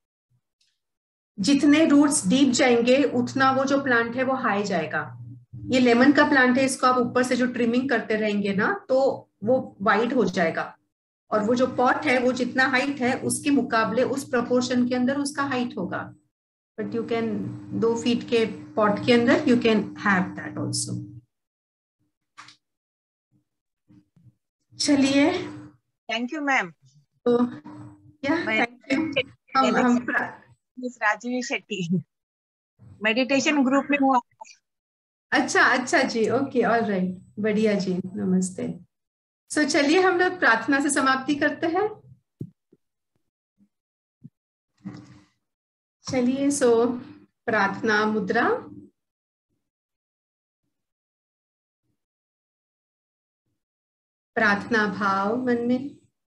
जितने रूट्स डीप जाएंगे उतना वो जो प्लांट है वो हाई जाएगा। ये लेमन का प्लांट है, इसको आप ऊपर से जो ट्रिमिंग करते रहेंगे ना तो वो वाइड हो जाएगा, और वो जो पॉट है वो जितना हाइट है उसके मुकाबले उस प्रोपोर्शन के अंदर उसका हाइट होगा। But you can 2 फीट के पॉट के अंदर you can have that also. चलिए, थैंक यू मैम। तो थैंक यू। हम miss Rajvi Shetty meditation group में हुआ। अच्छा जी, ओके, ऑल राइट, बढ़िया जी, नमस्ते। सो चलिए हम लोग प्रार्थना से समाप्ति करते हैं। चलिए, सो प्रार्थना मुद्रा। प्रार्थना भाव मन में,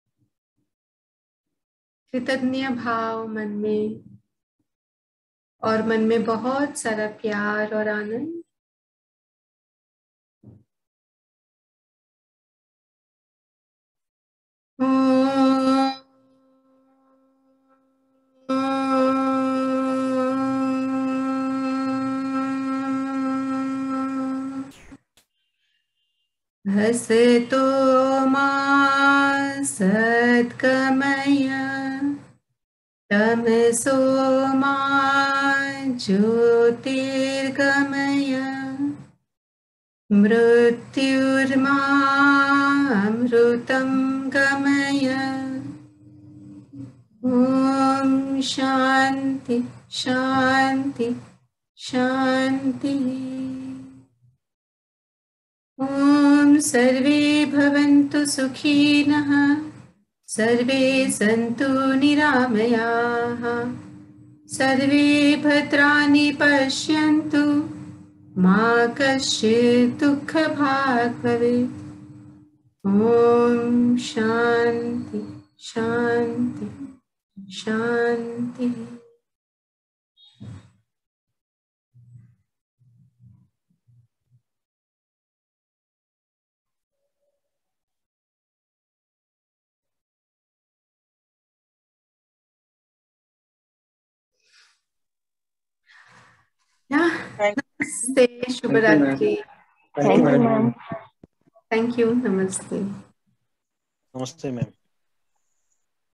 कृतज्ञ भाव मन में, और मन में बहुत सारा प्यार और आनंद। हसतो मा सद्गमय, तमसो मा ज्योतिर्गमय, मृत्युर्मा अमृतं गमय। ओम शांति शांति शांति। ओम सर्वे भवन्तु सुखिनः सर्वे सन्तु निरामयाः सर्वे भद्राणि पश्यन्तु मा कश्चित् दुःखभाग् भवेत्। ॐ शान्ति शान्ति शान्ति। नमस्ते, शुभ रात्रि। Thank you ma'am. Thank you, नमस्ते। नमस्ते मैम।